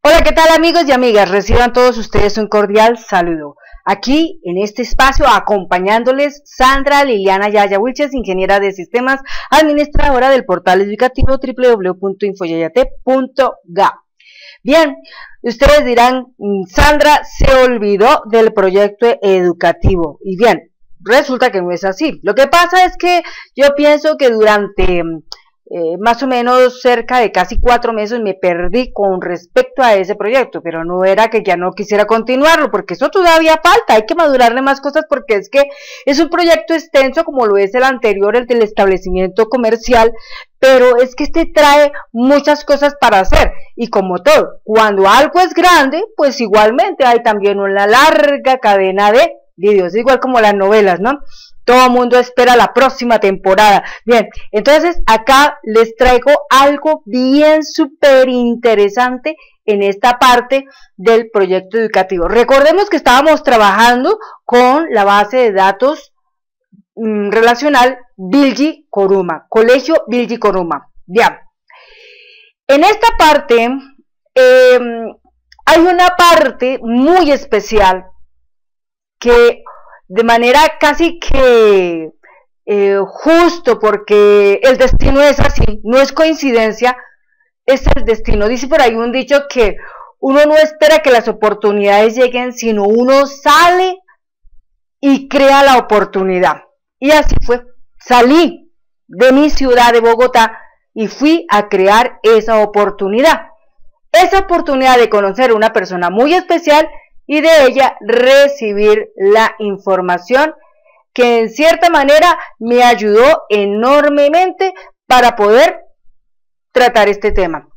Hola, ¿qué tal amigos y amigas? Reciban todos ustedes un cordial saludo. Aquí, en este espacio, acompañándoles Sandra Liliana Yaya Wilches, ingeniera de sistemas, administradora del portal educativo www.infoyayate.ga. Bien, ustedes dirán, Sandra se olvidó del proyecto educativo. Y bien, resulta que no es así. Lo que pasa es que yo pienso que durante más o menos cerca de casi 4 meses me perdí con respecto a ese proyecto, pero no era que ya no quisiera continuarlo, porque eso todavía falta, hay que madurarle más cosas, porque es que es un proyecto extenso como lo es el anterior, el del establecimiento comercial, pero es que este trae muchas cosas para hacer, y como todo, cuando algo es grande, pues igualmente hay también una larga cadena de videos, igual como las novelas, ¿no? Todo el mundo espera la próxima temporada. Bien, entonces acá les traigo algo bien súper interesante en esta parte del proyecto educativo. Recordemos que estábamos trabajando con la base de datos relacional Bilgi Koruma, Colegio Bilgi Koruma. Bien, en esta parte hay una parte muy especial que de manera casi que justo, porque el destino es así, no es coincidencia, es el destino. Dice por ahí un dicho que uno no espera que las oportunidades lleguen, sino uno sale y crea la oportunidad. Y así fue, salí de mi ciudad de Bogotá y fui a crear esa oportunidad de conocer a una persona muy especial y de ella recibir la información que en cierta manera me ayudó enormemente para poder tratar este tema.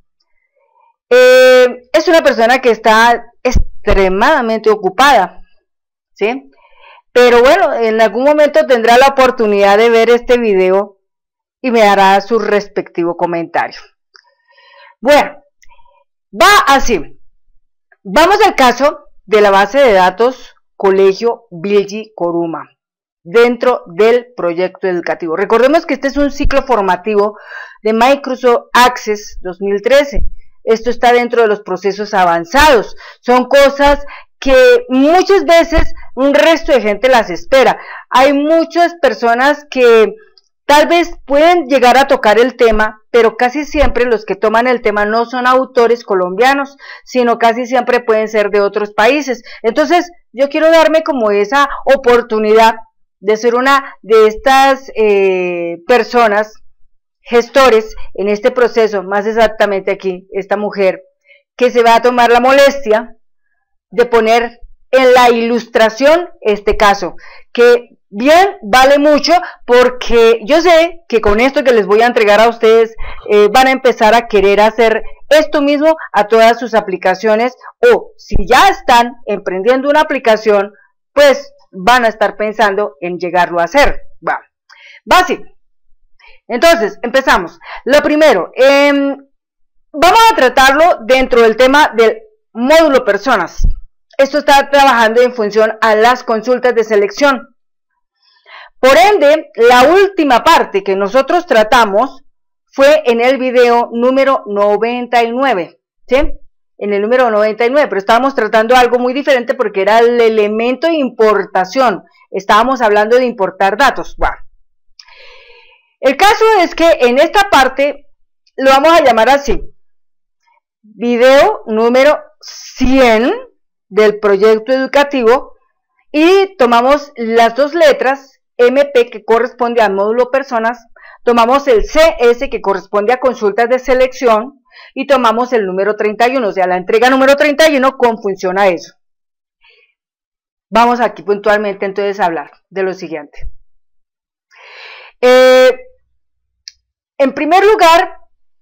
Es una persona que está extremadamente ocupada, ¿sí? Pero bueno, en algún momento tendrá la oportunidad de ver este video y me dará su respectivo comentario. Bueno, va así. Vamos al caso de la base de datos Colegio Bilgi Koruma dentro del proyecto educativo. Recordemos que este es un ciclo formativo de Microsoft Access 2013. Esto está dentro de los procesos avanzados. Son cosas que muchas veces un resto de gente las espera. Hay muchas personas que tal vez pueden llegar a tocar el tema, pero casi siempre los que toman el tema no son autores colombianos, sino casi siempre pueden ser de otros países. Entonces, yo quiero darme como esa oportunidad de ser una de estas personas, gestores en este proceso, más exactamente aquí, esta mujer, que se va a tomar la molestia de poner en la ilustración este caso, que bien vale mucho, porque yo sé que con esto que les voy a entregar a ustedes van a empezar a querer hacer esto mismo a todas sus aplicaciones, o si ya están emprendiendo una aplicación, pues van a estar pensando en llegarlo a hacer. Va así. Entonces, empezamos. Lo primero, vamos a tratarlo dentro del tema del módulo personas. Esto está trabajando en función a las consultas de selección. Por ende, la última parte que nosotros tratamos fue en el video número 99, ¿sí? En el número 99, pero estábamos tratando algo muy diferente porque era el elemento de importación. Estábamos hablando de importar datos. Bueno, el caso es que en esta parte lo vamos a llamar así: video número 100 del proyecto educativo, y tomamos las dos letras MP que corresponde al módulo personas, tomamos el CS que corresponde a consultas de selección y tomamos el número 31, o sea, la entrega número 31 con función a eso. Vamos aquí puntualmente entonces a hablar de lo siguiente. En primer lugar,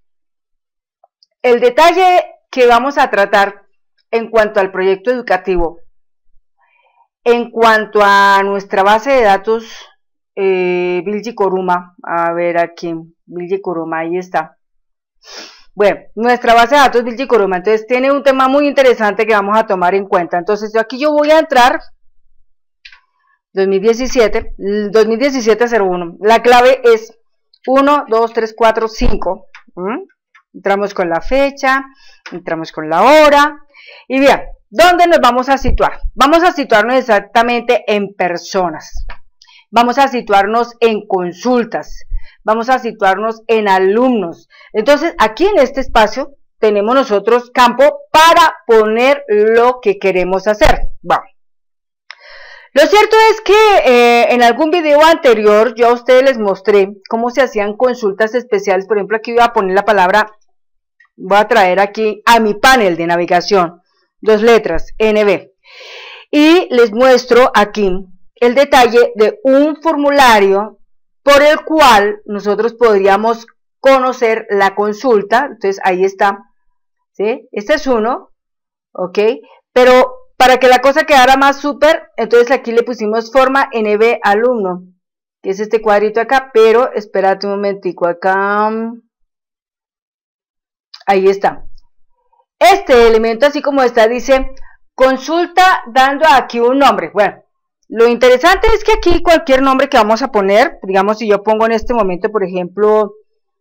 el detalle que vamos a tratar en cuanto al proyecto educativo, en cuanto a nuestra base de datos Bilgi Koruma, a ver aquí, Bilgi Koruma, ahí está. Bueno, nuestra base de datos Bilgi Koruma, entonces tiene un tema muy interesante que vamos a tomar en cuenta. Entonces aquí yo voy a entrar 2017-01, la clave es 1, 2, 3, 4, 5, entramos con la fecha, entramos con la hora, y bien, ¿dónde nos vamos a situar? Vamos a situarnos exactamente en personas, vamos a situarnos en consultas, vamos a situarnos en alumnos. Entonces, aquí en este espacio tenemos nosotros campo para poner lo que queremos hacer. Vamos. Lo cierto es que en algún video anterior yo a ustedes les mostré cómo se hacían consultas especiales. Por ejemplo, aquí voy a poner la palabra, voy a traer aquí a mi panel de navegación, 2 letras, NB. Y les muestro aquí el detalle de un formulario por el cual nosotros podríamos conocer la consulta. Entonces ahí está, ¿sí? Este es uno, ¿ok? Pero para que la cosa quedara más súper, entonces aquí le pusimos forma NB alumno, que es este cuadrito acá, pero espérate un momentico acá, ahí está. Este elemento, así como está, dice consulta dando aquí un nombre. Bueno, lo interesante es que aquí cualquier nombre que vamos a poner, digamos si yo pongo en este momento, por ejemplo,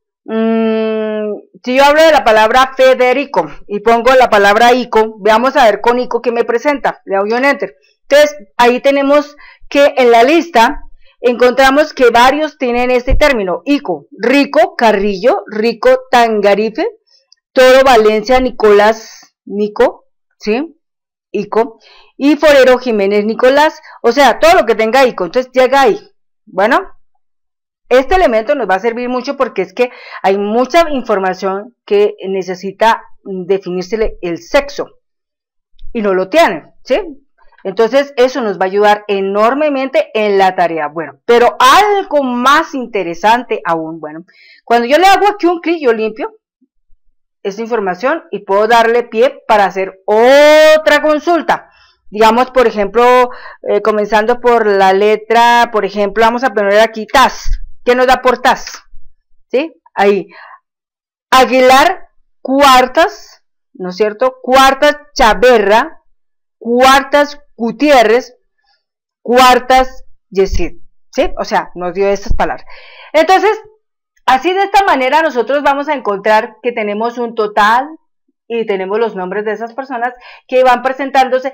si yo hablo de la palabra Federico y pongo la palabra ICO, veamos a ver con ICO que me presenta, le doy un enter. Entonces ahí tenemos que en la lista encontramos que varios tienen este término, ICO, Rico, Carrillo, Rico, Tangarife, Toro, Valencia, Nicolás, Nico, ¿sí? ICO, y Forero, Jiménez, Nicolás, o sea, todo lo que tenga ICO, entonces llega ahí. Bueno, este elemento nos va a servir mucho porque es que hay mucha información que necesita definírsele el sexo y no lo tienen, ¿sí? Entonces eso nos va a ayudar enormemente en la tarea. Bueno, pero algo más interesante aún, bueno, cuando yo le hago aquí un clic, yo limpio esta información y puedo darle pie para hacer otra consulta. Digamos, por ejemplo, comenzando por la letra, por ejemplo, vamos a poner aquí TAS. ¿Qué nos da por TAS? ¿Sí? Ahí. Aguilar Cuartas, ¿no es cierto? Cuartas Chaverra, Cuartas Gutiérrez, Cuartas Yesid. ¿Sí? O sea, nos dio estas palabras. Entonces, así de esta manera nosotros vamos a encontrar que tenemos un total y tenemos los nombres de esas personas que van presentándose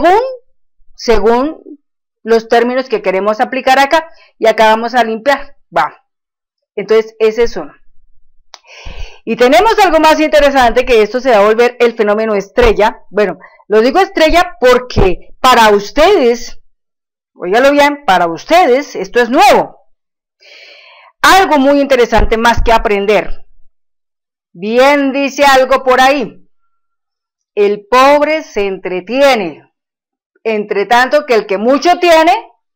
según los términos que queremos aplicar acá, y acá vamos a limpiar. Va. Entonces ese es uno. Y tenemos algo más interesante, que esto se va a volver el fenómeno estrella. Bueno, lo digo estrella porque para ustedes, óigalo bien, para ustedes esto es nuevo. Algo muy interesante más que aprender. Bien dice algo por ahí. El pobre se entretiene, entre tanto que el que mucho tiene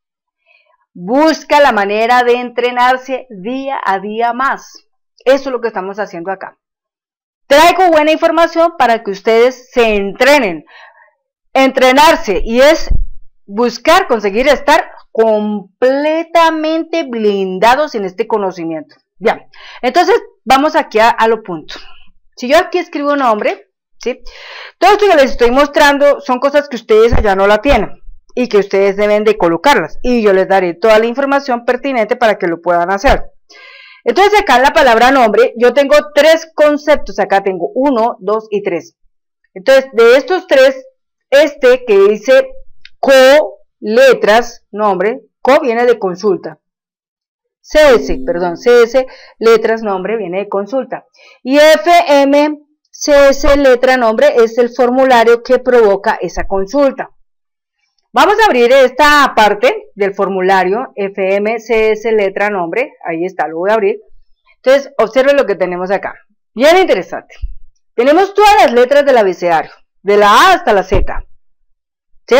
busca la manera de entrenarse día a día más. Eso es lo que estamos haciendo acá. Traigo buena información para que ustedes se entrenen. Entrenarse, y es buscar, conseguir estar completamente blindados en este conocimiento. Bien, entonces vamos aquí a lo punto. Si yo aquí escribo un nombre, ¿sí? Todo esto que les estoy mostrando son cosas que ustedes allá no la tienen y que ustedes deben de colocarlas, y yo les daré toda la información pertinente para que lo puedan hacer. Entonces acá en la palabra nombre yo tengo 3 conceptos, acá tengo 1, 2 y 3. Entonces de estos 3, este que dice co, letras, nombre, co viene de consulta. CS, letras, nombre, viene de consulta. Y FM, CS, letra, nombre, es el formulario que provoca esa consulta. Vamos a abrir esta parte del formulario, FM, CS, letra, nombre, ahí está, lo voy a abrir. Entonces, observen lo que tenemos acá. Bien interesante. Tenemos todas las letras del abecedario, de la A hasta la Z. ¿Sí?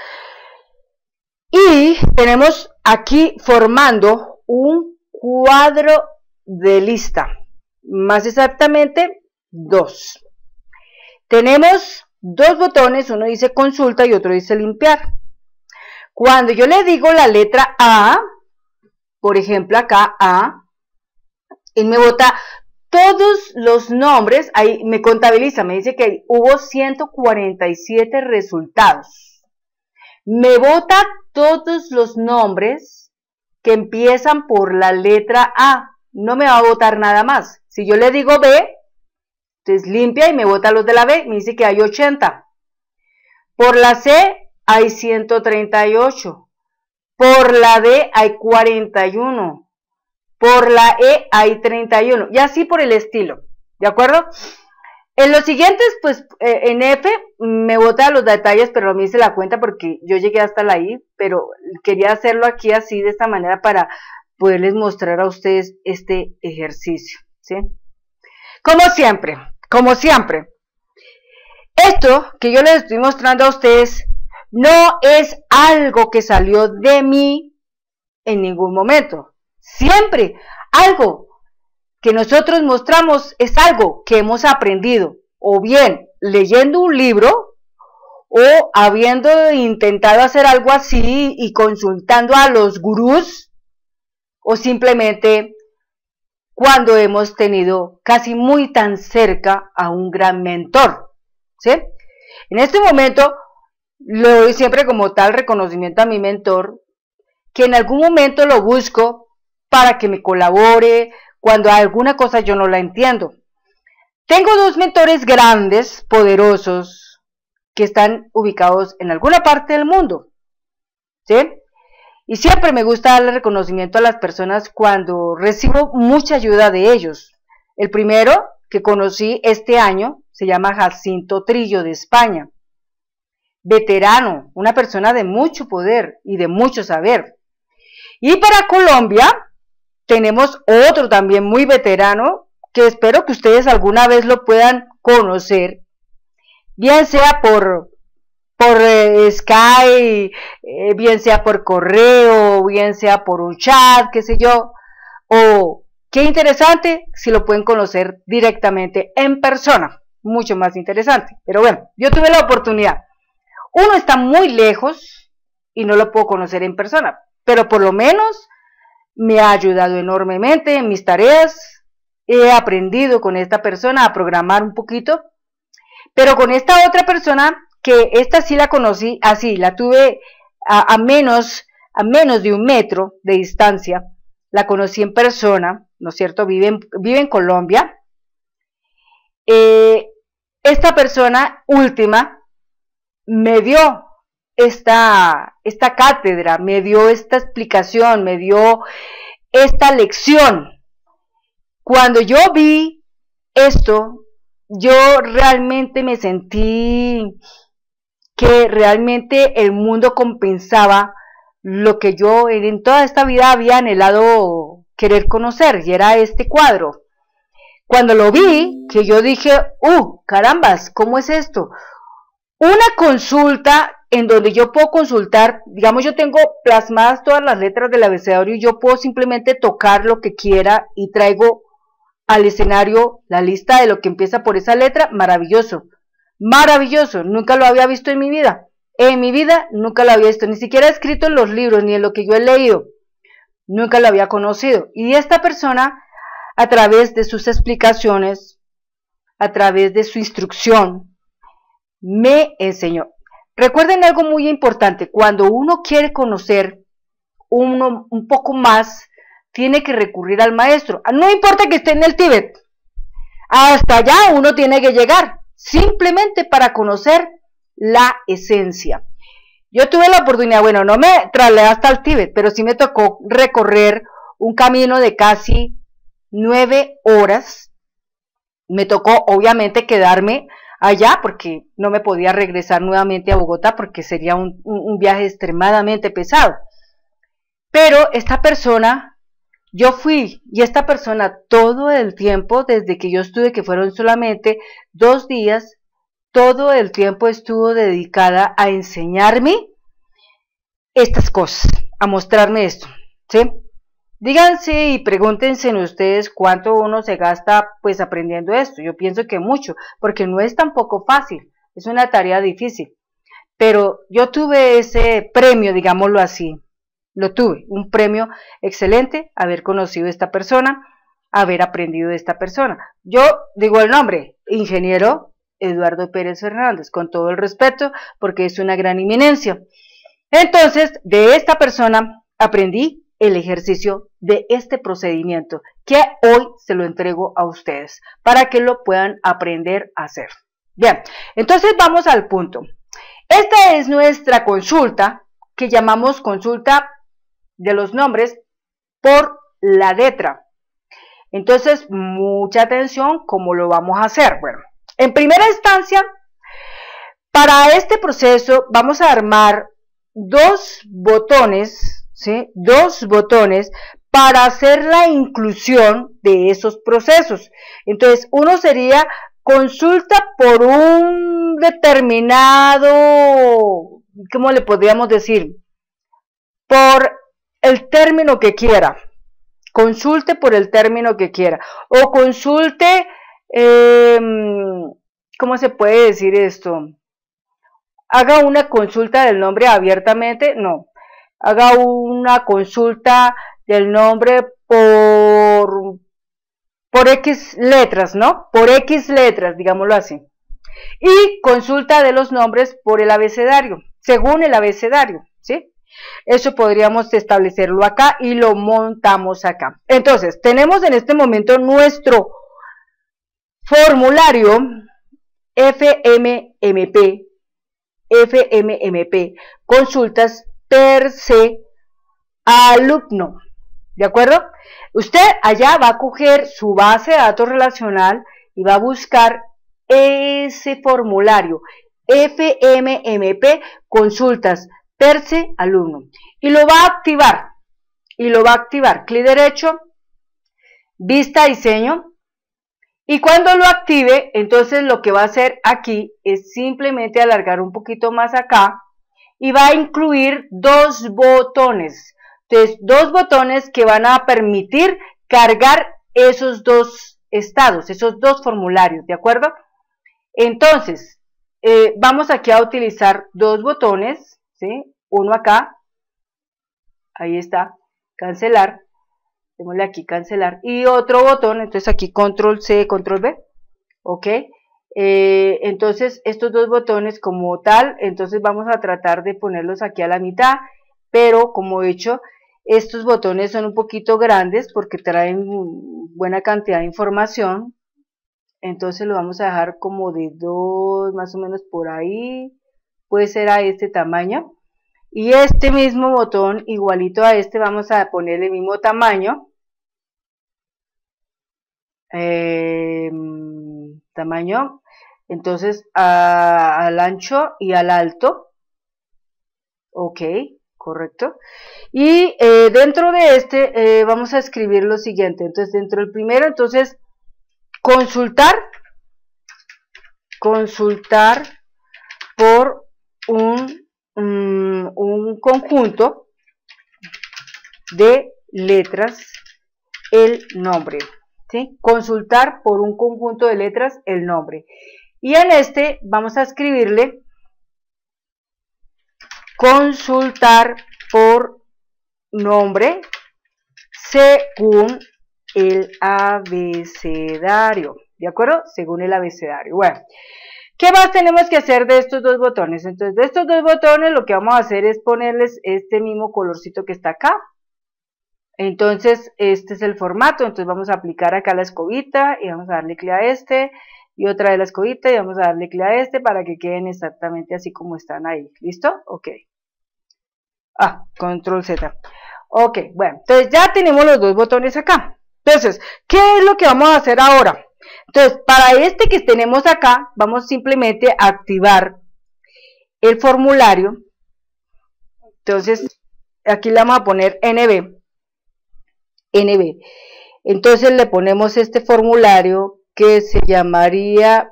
Y tenemos aquí formando un cuadro de lista, más exactamente 2. Tenemos 2 botones, uno dice consulta y otro dice limpiar. Cuando yo le digo la letra A, por ejemplo acá A, él me bota todos los nombres, ahí me contabiliza, me dice que hubo 147 resultados. Me bota todos los nombres que empiezan por la letra A, no me va a botar nada más. Si yo le digo B, Entonces limpia y me bota los de la B, me dice que hay 80. Por la C hay 138. Por la D hay 41. Por la E hay 31. Y así por el estilo. ¿De acuerdo? En los siguientes, pues en F me bota los detalles, pero no me hice la cuenta porque yo llegué hasta la I, pero quería hacerlo aquí así, de esta manera, para poderles mostrar a ustedes este ejercicio, ¿sí? Como siempre, esto que yo les estoy mostrando a ustedes no es algo que salió de mí en ningún momento. Siempre algo que nosotros mostramos es algo que hemos aprendido, o bien leyendo un libro, o habiendo intentado hacer algo así y consultando a los gurús, o simplemente cuando hemos tenido casi muy tan cerca a un gran mentor, ¿sí? En este momento le doy siempre como tal reconocimiento a mi mentor, que en algún momento lo busco para que me colabore cuando alguna cosa yo no la entiendo. Tengo dos mentores grandes, poderosos, que están ubicados en alguna parte del mundo, ¿sí? Y siempre me gusta darle reconocimiento a las personas cuando recibo mucha ayuda de ellos. El primero que conocí este año se llama Jacinto Trillo, de España. Veterano, una persona de mucho poder y de mucho saber. Y para Colombia tenemos otro también muy veterano, que espero que ustedes alguna vez lo puedan conocer, bien sea por Skype, bien sea por correo, bien sea por un chat, qué sé yo, o qué interesante si lo pueden conocer directamente en persona, mucho más interesante. Pero bueno, yo tuve la oportunidad. Uno está muy lejos y no lo puedo conocer en persona, pero por lo menos me ha ayudado enormemente en mis tareas. He aprendido con esta persona a programar un poquito, pero con esta otra persona, que esta sí la conocí así, la tuve a menos de 1 metro de distancia, la conocí en persona, ¿no es cierto? Vive en Colombia. Esta persona última me dio esta cátedra, me dio esta explicación, me dio esta lección. Cuando yo vi esto, yo realmente me sentí que realmente el mundo compensaba lo que yo en toda esta vida había anhelado querer conocer, y era este cuadro. Cuando lo vi, que yo dije, carambas, ¿cómo es esto? Una consulta en donde yo puedo consultar, digamos, yo tengo plasmadas todas las letras del abecedario y yo puedo simplemente tocar lo que quiera y traigo al escenario la lista de lo que empieza por esa letra. Maravilloso, maravilloso, nunca lo había visto en mi vida nunca lo había visto, ni siquiera escrito en los libros, ni en lo que yo he leído, nunca lo había conocido. Y esta persona, a través de sus explicaciones, a través de su instrucción, me enseñó. Recuerden algo muy importante: cuando uno quiere conocer un poco más, tiene que recurrir al maestro. No importa que esté en el Tíbet, hasta allá uno tiene que llegar, simplemente para conocer la esencia. Yo tuve la oportunidad, bueno, no me trasladé hasta el Tíbet, pero sí me tocó recorrer un camino de casi 9 horas. Me tocó obviamente quedarme allá porque no me podía regresar nuevamente a Bogotá, porque sería un viaje extremadamente pesado. Pero esta persona, yo fui, y esta persona todo el tiempo, desde que yo estuve, que fueron solamente 2 días, todo el tiempo estuvo dedicada a enseñarme estas cosas, a mostrarme esto, ¿sí? Díganse y pregúntense en ustedes cuánto uno se gasta pues aprendiendo esto. Yo pienso que mucho, porque no es tampoco fácil, es una tarea difícil. Pero yo tuve ese premio, digámoslo así, lo tuve, un premio excelente, haber conocido a esta persona, haber aprendido de esta persona. Yo digo el nombre, ingeniero Eduardo Pérez Fernández, con todo el respeto, porque es una gran eminencia. Entonces, de esta persona aprendí el ejercicio de este procedimiento que hoy se lo entrego a ustedes para que lo puedan aprender a hacer. Bien, entonces vamos al punto. Esta es nuestra consulta que llamamos consulta de los nombres por la letra. Entonces, mucha atención cómo lo vamos a hacer. Bueno, en primera instancia, para este proceso vamos a armar dos botones, ¿sí? Dos botones para hacer la inclusión de esos procesos. Entonces, uno sería consulta por un determinado, ¿cómo le podríamos decir? Por el término que quiera. Consulte por el término que quiera. O consulte, ¿cómo se puede decir esto? Haga una consulta del nombre abiertamente, no. Haga una consulta del nombre por X letras, ¿no? Por X letras, digámoslo así. Y consulta de los nombres por el abecedario, según el abecedario, ¿sí? Eso podríamos establecerlo acá y lo montamos acá. Entonces, tenemos en este momento nuestro formulario FMMP, consultas per se alumno, ¿de acuerdo? Usted allá va a coger su base de datos relacional y va a buscar ese formulario FMMP consultas per se alumno y lo va a activar, clic derecho, vista diseño, y cuando lo active, entonces lo que va a hacer aquí es simplemente alargar un poquito más acá y va a incluir dos botones. Entonces, dos botones que van a permitir cargar esos dos estados, esos dos formularios, ¿de acuerdo? Entonces, vamos aquí a utilizar dos botones, ¿sí? Uno acá, ahí está, cancelar. Démosle aquí cancelar y otro botón, entonces aquí control C, control V, ok, entonces estos dos botones como tal, entonces vamos a tratar de ponerlos aquí a la mitad, pero como he hecho, estos botones son un poquito grandes porque traen buena cantidad de información, entonces lo vamos a dejar como de 2, más o menos por ahí, puede ser a este tamaño. Y este mismo botón, igualito a este, vamos a ponerle el mismo tamaño. Entonces al ancho y al alto. Ok, correcto. Y dentro de este vamos a escribir lo siguiente. Entonces dentro del primero, entonces consultar por un conjunto de letras el nombre, ¿sí? Consultar por un conjunto de letras el nombre. Y en este vamos a escribirle consultar por nombre según el abecedario, ¿de acuerdo? Según el abecedario. Bueno, ¿qué más tenemos que hacer de estos dos botones? Entonces, de estos dos botones lo que vamos a hacer es ponerles este mismo colorcito que está acá. Entonces, este es el formato. Entonces, vamos a aplicar acá la escobita y vamos a darle clic a este y otra vez la escobita y vamos a darle clic a este para que queden exactamente así como están ahí. ¿Listo? Ok. Control Z. Ok, bueno, entonces ya tenemos los dos botones acá. Entonces, ¿qué es lo que vamos a hacer ahora? Entonces, para este que tenemos acá, vamos simplemente a activar el formulario. Entonces, aquí le vamos a poner NB. Entonces, le ponemos este formulario que se llamaría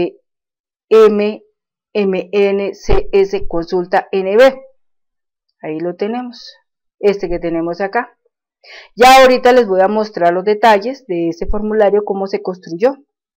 FMMNCS consulta NB. Ahí lo tenemos. Este que tenemos acá. Ya ahorita les voy a mostrar los detalles de ese formulario, cómo se construyó.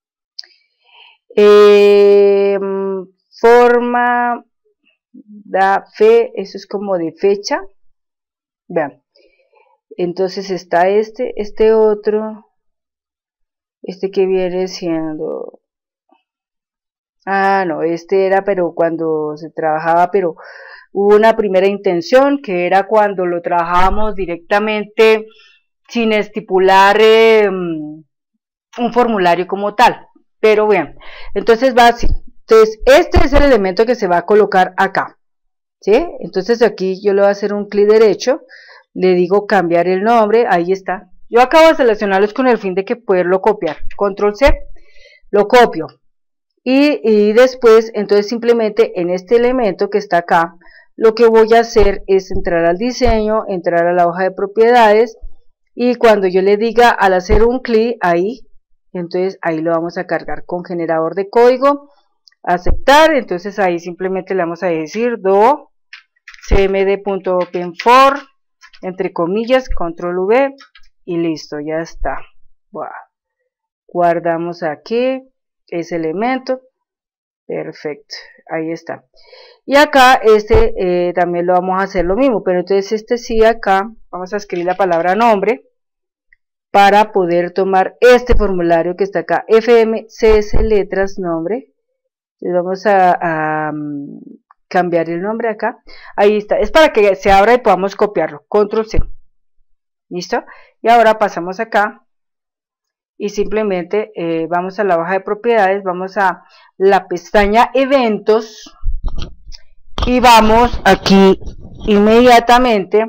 Forma, da fe, eso es como de fecha. Vean. Entonces está este otro, este que viene siendo, no, este era pero cuando se trabajaba, pero Hubo una primera intención que era cuando lo trabajábamos directamente sin estipular un formulario como tal, pero bien, entonces va así. Entonces este es el elemento que se va a colocar acá, ¿sí? Entonces aquí yo le voy a hacer un clic derecho, le digo cambiar el nombre, ahí está. Yo acabo de seleccionarlos con el fin de que poderlo copiar. Control C, lo copio. Y después, entonces simplemente en este elemento que está acá, lo que voy a hacer es entrar al diseño, entrar a la hoja de propiedades, y cuando yo le diga al hacer un clic ahí, entonces ahí lo vamos a cargar con generador de código, aceptar, entonces ahí simplemente le vamos a decir do cmd.openfor, entre comillas, control V, y listo, ya está. Wow. Guardamos aquí ese elemento, perfecto, ahí está. Y acá también lo vamos a hacer lo mismo, pero entonces sí acá, vamos a escribir la palabra nombre, para poder tomar este formulario que está acá, FMCS letras nombre. Le vamos a cambiar el nombre acá, ahí está, es para que se abra y podamos copiarlo, control C, listo, y ahora pasamos acá y simplemente vamos a la hoja de propiedades, vamos a la pestaña eventos y vamos aquí inmediatamente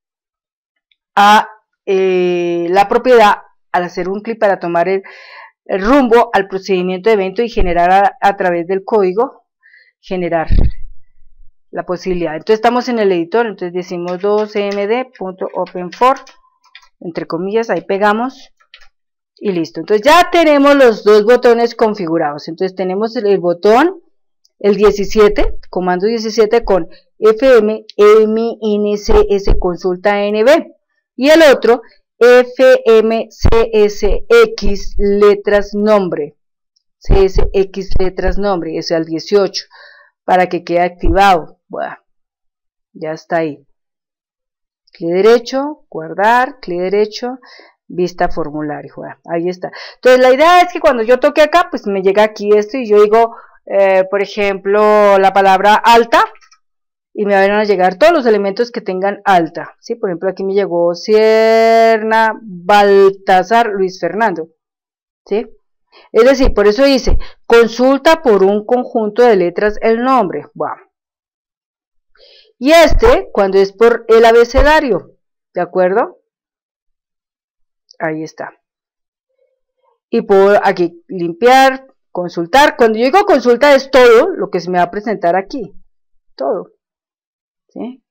a la propiedad, al hacer un clic para tomar el rumbo al procedimiento de evento y generar a través del código, generar la posibilidad. Entonces estamos en el editor, entonces decimos docmd.openfor, entre comillas, ahí pegamos y listo. Entonces ya tenemos los dos botones configurados. Entonces tenemos el botón, el 17, comando 17 con fmmincs consulta nb, y el otro fmcsx letras nombre, csx letras nombre, es el 18, para que quede activado. Bueno, ya está ahí. Clic derecho, guardar, clic derecho, vista formulario. Bueno, ahí está. Entonces la idea es que cuando yo toque acá, pues me llega aquí esto y yo digo, por ejemplo, la palabra alta, y me van a llegar todos los elementos que tengan alta, ¿sí? Por ejemplo, aquí me llegó Sierna, Baltasar, Luis Fernando, ¿sí? Es decir, por eso dice, consulta por un conjunto de letras el nombre. Bueno. Y cuando es por el abecedario, ¿de acuerdo? Ahí está. Y puedo aquí limpiar, consultar. Cuando yo digo consulta es todo lo que se me va a presentar aquí, todo. ¿Sí?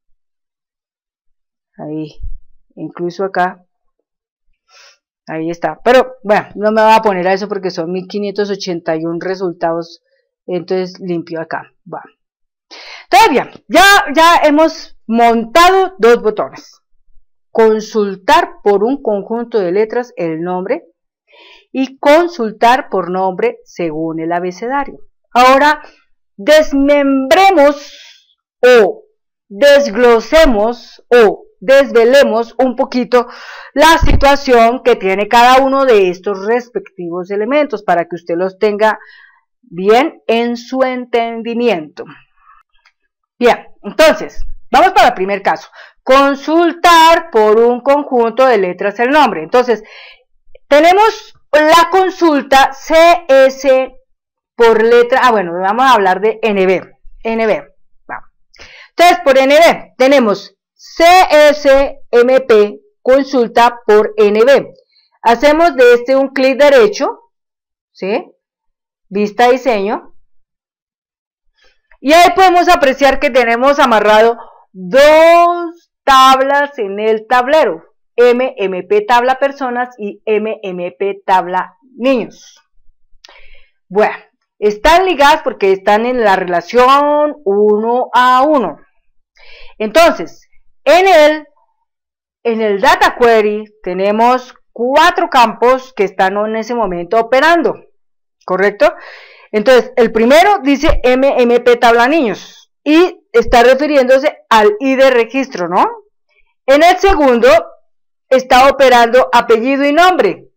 Ahí, incluso acá, ahí está, pero bueno, no me voy a poner a eso porque son 1581 resultados, entonces limpio acá, va. Todavía, ya hemos montado dos botones, consultar por un conjunto de letras el nombre y consultar por nombre según el abecedario. Ahora, desmembremos o desglosemos o desvelemos un poquito la situación que tiene cada uno de estos respectivos elementos para que usted los tenga bien en su entendimiento. Bien, entonces, vamos para el primer caso. Consultar por un conjunto de letras el nombre. Entonces, tenemos la consulta CS por letra, bueno, vamos a hablar de NB. Entonces, por NB tenemos CSMP, consulta por NB. Hacemos de un clic derecho, ¿sí? Vista diseño. Y ahí podemos apreciar que tenemos amarrado dos tablas en el tablero. MMP tabla personas y MMP tabla niños. Bueno, están ligadas porque están en la relación 1 a 1. Entonces, en el data query tenemos 4 campos que están en ese momento operando, ¿correcto? Entonces, el primero dice MMP tabla niños y está refiriéndose al ID de registro, ¿no? En el segundo está operando apellido y nombre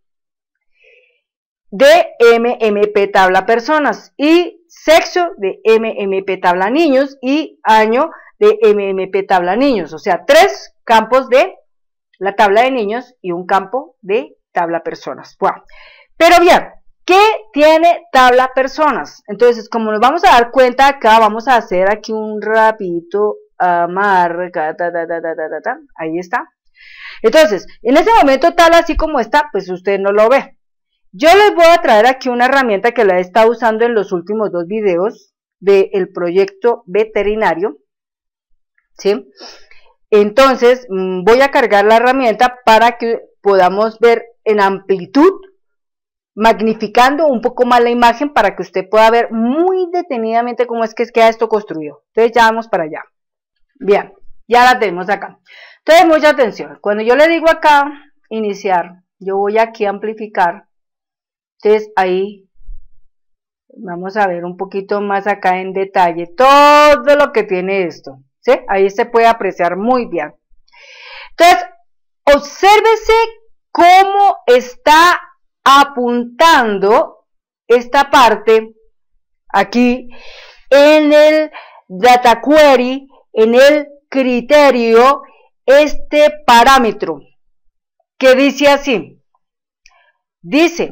de MMP tabla personas y sexo de MMP tabla niños y año de MMP tabla niños, o sea, 3 campos de la tabla de niños y un campo de tabla personas. Bueno, pero bien, ¿qué tiene tabla personas? Entonces, como nos vamos a dar cuenta acá, vamos a hacer aquí un rapidito amarre, ahí está. Entonces, en ese momento tal así como está, pues usted no lo ve. Yo les voy a traer aquí una herramienta que la he estado usando en los últimos 2 videos del proyecto veterinario, ¿sí? Entonces, voy a cargar la herramienta para que podamos ver en amplitud, magnificando un poco más la imagen para que usted pueda ver muy detenidamente cómo es que queda esto construido. Entonces, ya vamos para allá. Bien, ya la tenemos acá. Entonces, mucha atención. Cuando yo le digo acá, iniciar, yo voy aquí a amplificar. Entonces, ahí vamos a ver un poquito más acá en detalle todo lo que tiene esto. ¿Sí? Ahí se puede apreciar muy bien. Entonces, obsérvese cómo está apuntando esta parte aquí en el data query, en el criterio, este parámetro que dice así, dice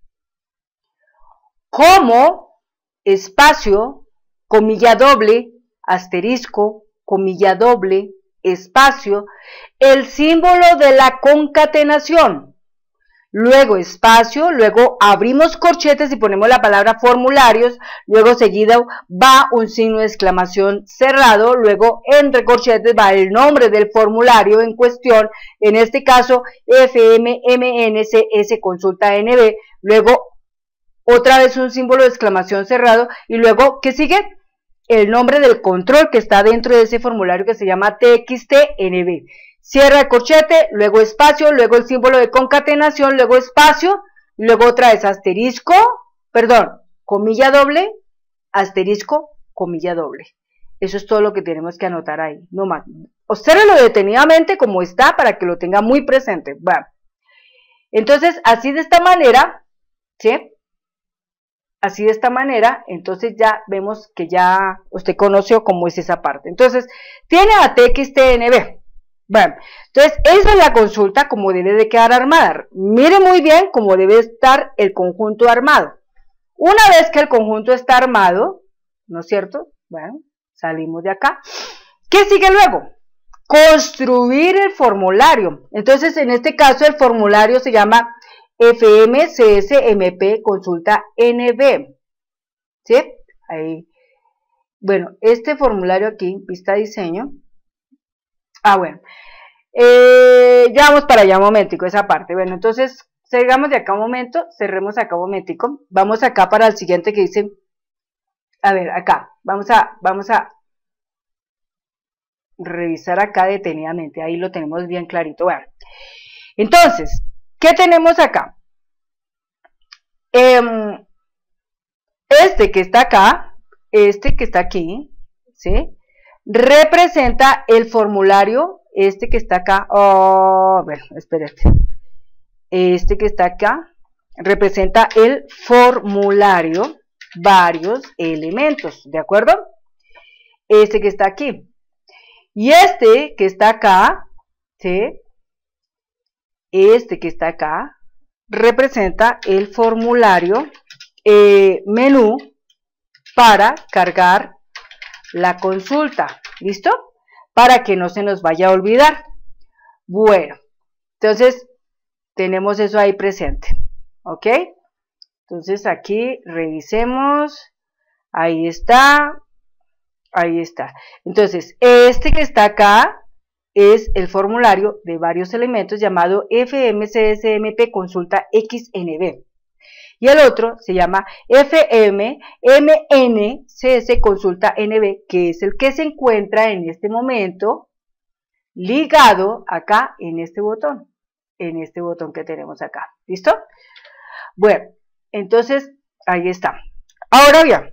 como espacio, comilla doble, asterisco, comilla doble, espacio, el símbolo de la concatenación. Luego espacio, luego abrimos corchetes y ponemos la palabra formularios, luego seguido va un signo de exclamación cerrado, luego entre corchetes va el nombre del formulario en cuestión, en este caso FMMNCS consulta NB, luego otra vez un símbolo de exclamación cerrado y luego, ¿qué sigue? El nombre del control que está dentro de ese formulario que se llama TXTNB. Cierra el corchete, luego espacio, luego el símbolo de concatenación, luego espacio, luego otra vez asterisco, perdón, comilla doble, asterisco, comilla doble. Eso es todo lo que tenemos que anotar ahí, no más. Obsérvelo detenidamente como está para que lo tenga muy presente. Bueno, entonces, así de esta manera, ¿sí? Así de esta manera, entonces ya vemos que ya usted conoció cómo es esa parte. Entonces, tiene a TXTNB. Bueno, entonces esa es la consulta como debe de quedar armada. Mire muy bien cómo debe estar el conjunto armado. Una vez que el conjunto está armado, ¿no es cierto? Bueno, salimos de acá. ¿Qué sigue luego? Construir el formulario. Entonces, en este caso, el formulario se llama FMCSMP consulta NB. ¿Sí? Ahí. Bueno, este formulario aquí, vista diseño. Bueno. Ya vamos para allá un momentico, esa parte. Bueno, entonces, sigamos de acá un momento, cerremos acá un momentico. Vamos acá para el siguiente que dice, a ver, acá, vamos a revisar acá detenidamente, ahí lo tenemos bien clarito. Bueno, entonces, ¿qué tenemos acá? Este que está acá, este que está aquí, ¿sí? Representa el formulario. Este que está acá, bueno, espérate. Este que está acá representa el formulario, varios elementos, ¿de acuerdo? Este que está aquí. Y este que está acá, ¿sí? Este que está acá representa el formulario menú para cargar la consulta. ¿Listo? Para que no se nos vaya a olvidar. Bueno, entonces tenemos eso ahí presente, ¿ok? Entonces aquí revisemos, ahí está, entonces este que está acá es el formulario de varios elementos llamado FMCSMP consulta XNB. Y el otro se llama FMMNCS consulta NB, que es el que se encuentra en este momento ligado acá en este botón que tenemos acá. ¿Listo? Bueno, entonces ahí está. Ahora bien,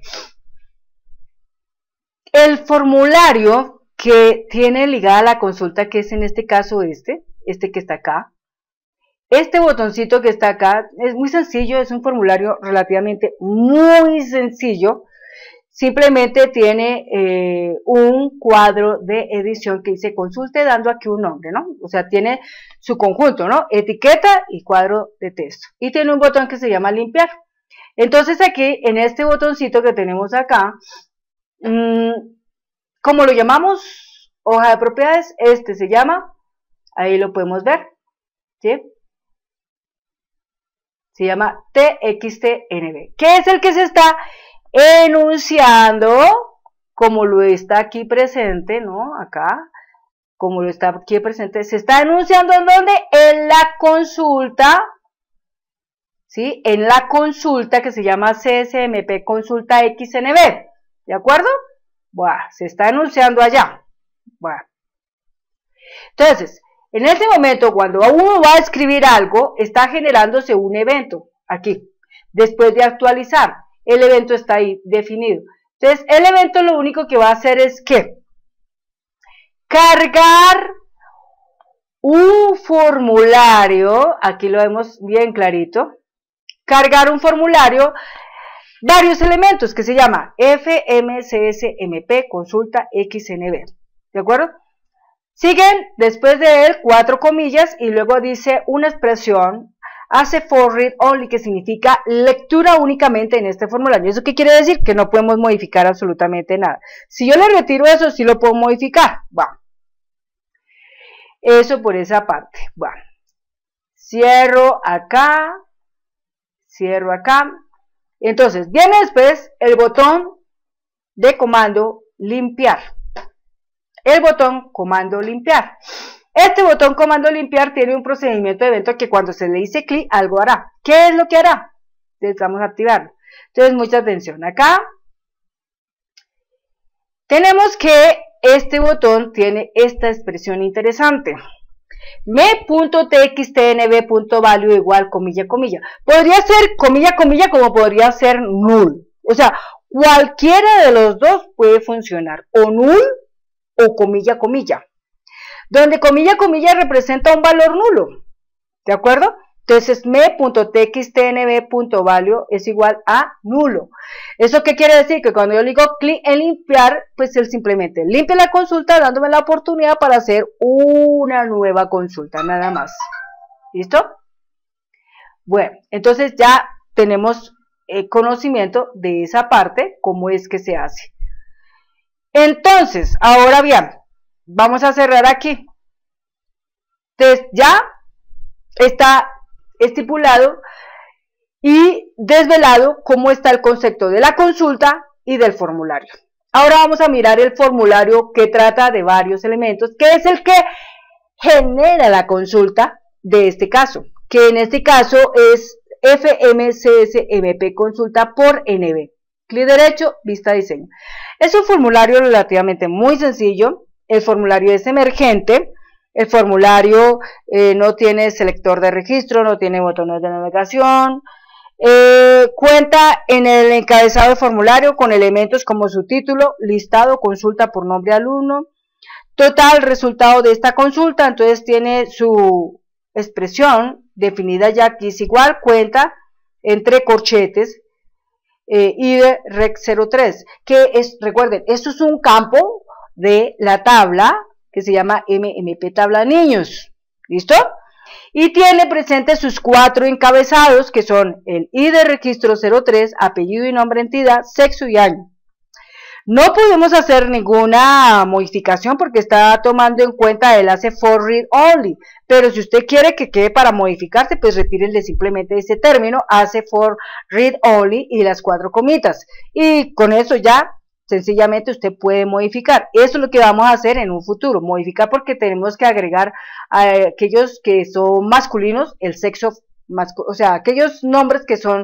el formulario que tiene ligada la consulta, que es en este caso este que está acá, este botoncito que está acá es muy sencillo, es un formulario relativamente muy sencillo. simplemente tiene un cuadro de edición que dice consulte dando aquí un nombre, ¿no? O sea, tiene su conjunto, ¿no? Etiqueta y cuadro de texto. Y tiene un botón que se llama limpiar. Entonces aquí, en este botoncito que tenemos acá, como lo llamamos hoja de propiedades, este se llama, ahí lo podemos ver, ¿sí? Se llama TXTNB, que es el que se está enunciando, como lo está aquí presente, ¿no? Acá, como lo está aquí presente, se está enunciando ¿en dónde? En la consulta, ¿sí? En la consulta que se llama CSMP Consulta XNB, ¿de acuerdo? Bueno, se está enunciando allá. Bueno. Entonces, en este momento, cuando uno va a escribir algo, está generándose un evento, aquí. Después de actualizar, el evento está ahí definido. Entonces, el evento lo único que va a hacer es ¿qué? Cargar un formulario, aquí lo vemos bien clarito, cargar un formulario, varios elementos que se llama FMCSMP Consulta XNB, ¿de acuerdo? Siguen después de él 4 comillas y luego dice una expresión, hace for read only, que significa lectura únicamente en este formulario. ¿Eso qué quiere decir? Que no podemos modificar absolutamente nada. Si yo le retiro eso, sí lo puedo modificar. Bueno, eso por esa parte. Bueno, cierro acá. Entonces, viene después el botón de comando limpiar. El botón comando limpiar. Este botón comando limpiar tiene un procedimiento de evento que cuando se le dice clic, algo hará. ¿Qué es lo que hará? Entonces vamos a activarlo. Entonces, mucha atención. Acá tenemos que este botón tiene esta expresión interesante. me.txtnb.value igual comilla, comilla. Podría ser comilla, comilla, como podría ser null. O sea, cualquiera de los dos puede funcionar. O null o comilla, comilla. Donde comilla, comilla representa un valor nulo. ¿De acuerdo? Entonces, me.txtnb.value es igual a nulo. ¿Eso qué quiere decir? Que cuando yo le digo clic en limpiar, pues él simplemente limpia la consulta dándome la oportunidad para hacer una nueva consulta, nada más. ¿Listo? Bueno, entonces ya tenemos conocimiento de esa parte, cómo es que se hace. Entonces, ahora bien, vamos a cerrar aquí. Entonces, ya está estipulado y desvelado cómo está el concepto de la consulta y del formulario. Ahora vamos a mirar el formulario que trata de varios elementos, que es el que genera la consulta de este caso, que en este caso es FMCSMP Consulta por NB. Clic derecho, vista diseño. Es un formulario relativamente muy sencillo. El formulario es emergente. El formulario no tiene selector de registro, no tiene botones de navegación. Cuenta en el encabezado del formulario con elementos como su título, listado, consulta por nombre alumno, total resultado de esta consulta. Entonces tiene su expresión definida ya aquí, es igual, cuenta entre corchetes, IDE REC 03, que es, recuerden, esto es un campo de la tabla que se llama MMP tabla niños, ¿listo? Y tiene presente sus 4 encabezados, que son el IDE registro 03, apellido y nombre entidad, sexo y año. No podemos hacer ninguna modificación porque está tomando en cuenta el hace for read only, pero si usted quiere que quede para modificarse, pues retírenle simplemente ese término, hace for read only y las 4 comitas, y con eso ya sencillamente usted puede modificar. Eso es lo que vamos a hacer en un futuro, modificar, porque tenemos que agregar a aquellos que son masculinos, el sexo masculino, o sea, aquellos nombres que son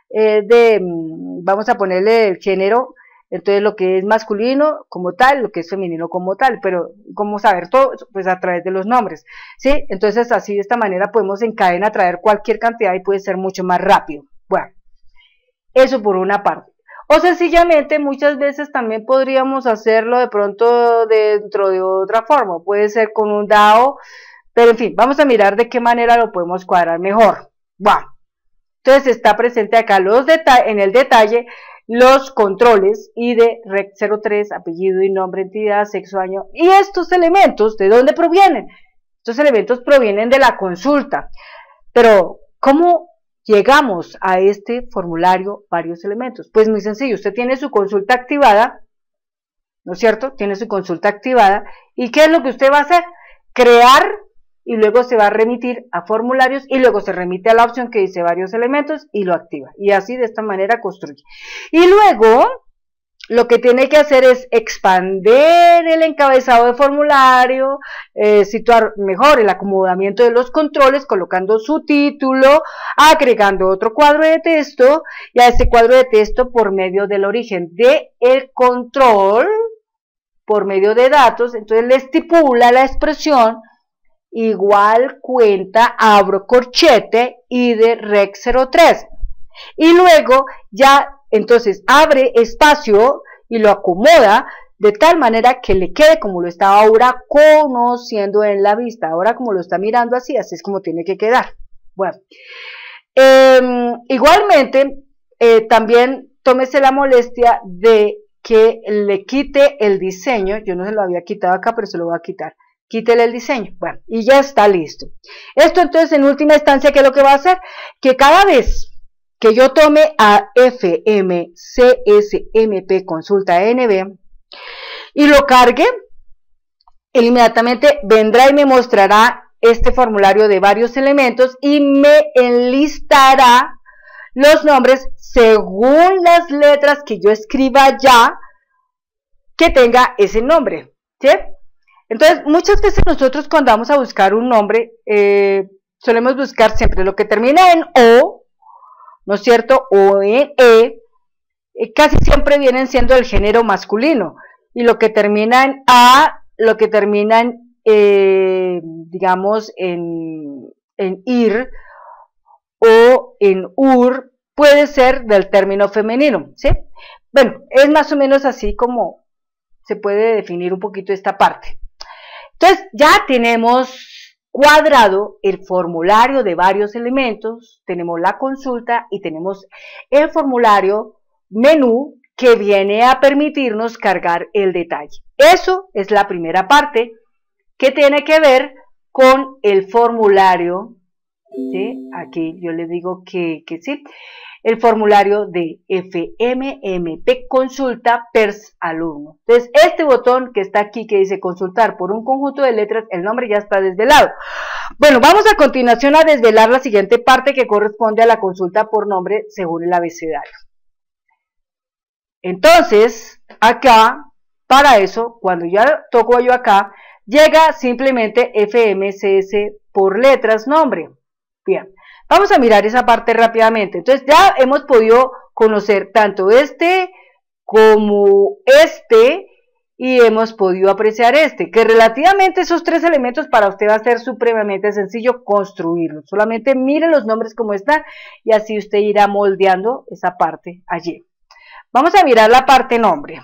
vamos a ponerle el género. Entonces lo que es masculino como tal, lo que es femenino como tal, pero ¿cómo saber todo? Pues a través de los nombres, ¿sí? Entonces así de esta manera podemos en cadena traer cualquier cantidad y puede ser mucho más rápido. Bueno, eso por una parte. O sencillamente muchas veces también podríamos hacerlo de pronto dentro de otra forma, puede ser con un DAO, pero en fin, vamos a mirar de qué manera lo podemos cuadrar mejor. Bueno, entonces está presente acá en el detalle los controles, ID, REC 03, apellido y nombre, entidad, sexo, año. ¿Y estos elementos de dónde provienen? Estos elementos provienen de la consulta. Pero, ¿cómo llegamos a este formulario varios elementos? Pues muy sencillo, usted tiene su consulta activada, ¿no es cierto? Tiene su consulta activada, ¿y qué es lo que usted va a hacer? Crear, y luego se va a remitir a formularios, y luego se remite a la opción que dice varios elementos, y lo activa, y así de esta manera construye. Y luego, lo que tiene que hacer es expander el encabezado de formulario, situar mejor el acomodamiento de los controles, colocando su título, agregando otro cuadro de texto, y a ese cuadro de texto por medio del origen del control, por medio de datos, entonces le estipula la expresión igual cuenta, abro corchete, ID REC 03. Y luego ya entonces abre espacio y lo acomoda de tal manera que le quede como lo estaba ahora conociendo en la vista. Ahora como lo está mirando así es como tiene que quedar. Bueno, igualmente también tómese la molestia de que le quite el diseño. Yo no se lo había quitado acá, pero se lo voy a quitar. Quítele el diseño. Bueno, y ya está listo. Esto entonces en última instancia, ¿qué es lo que va a hacer? Que cada vez que yo tome a FMCSMP consulta NB y lo cargue, él inmediatamente vendrá y me mostrará este formulario de varios elementos y me enlistará los nombres según las letras que yo escriba ya que tenga ese nombre, ¿sí? Entonces, muchas veces nosotros cuando vamos a buscar un nombre, solemos buscar siempre lo que termina en O, ¿no es cierto? O en casi siempre vienen siendo el género masculino, y lo que termina en A, lo que termina en, digamos, en IR o en UR, puede ser del término femenino, ¿sí? Bueno, es más o menos así como se puede definir un poquito esta parte. Entonces, ya tenemos cuadrado el formulario de varios elementos, tenemos la consulta y tenemos el formulario menú que viene a permitirnos cargar el detalle. Eso es la primera parte que tiene que ver con el formulario, ¿sí? Aquí yo le digo que sí, el formulario de FMMP consulta PERS alumno. Entonces, este botón que está aquí que dice consultar por un conjunto de letras, el nombre ya está desvelado. Bueno, vamos a continuación a desvelar la siguiente parte que corresponde a la consulta por nombre según el abecedario. Entonces, acá, para eso, cuando ya toco yo acá, llega simplemente FMCS por letras nombre. Bien. Vamos a mirar esa parte rápidamente. Entonces ya hemos podido conocer tanto este como este y hemos podido apreciar este, que relativamente esos tres elementos para usted va a ser supremamente sencillo construirlos. Solamente mire los nombres como están y así usted irá moldeando esa parte allí. Vamos a mirar la parte nombre.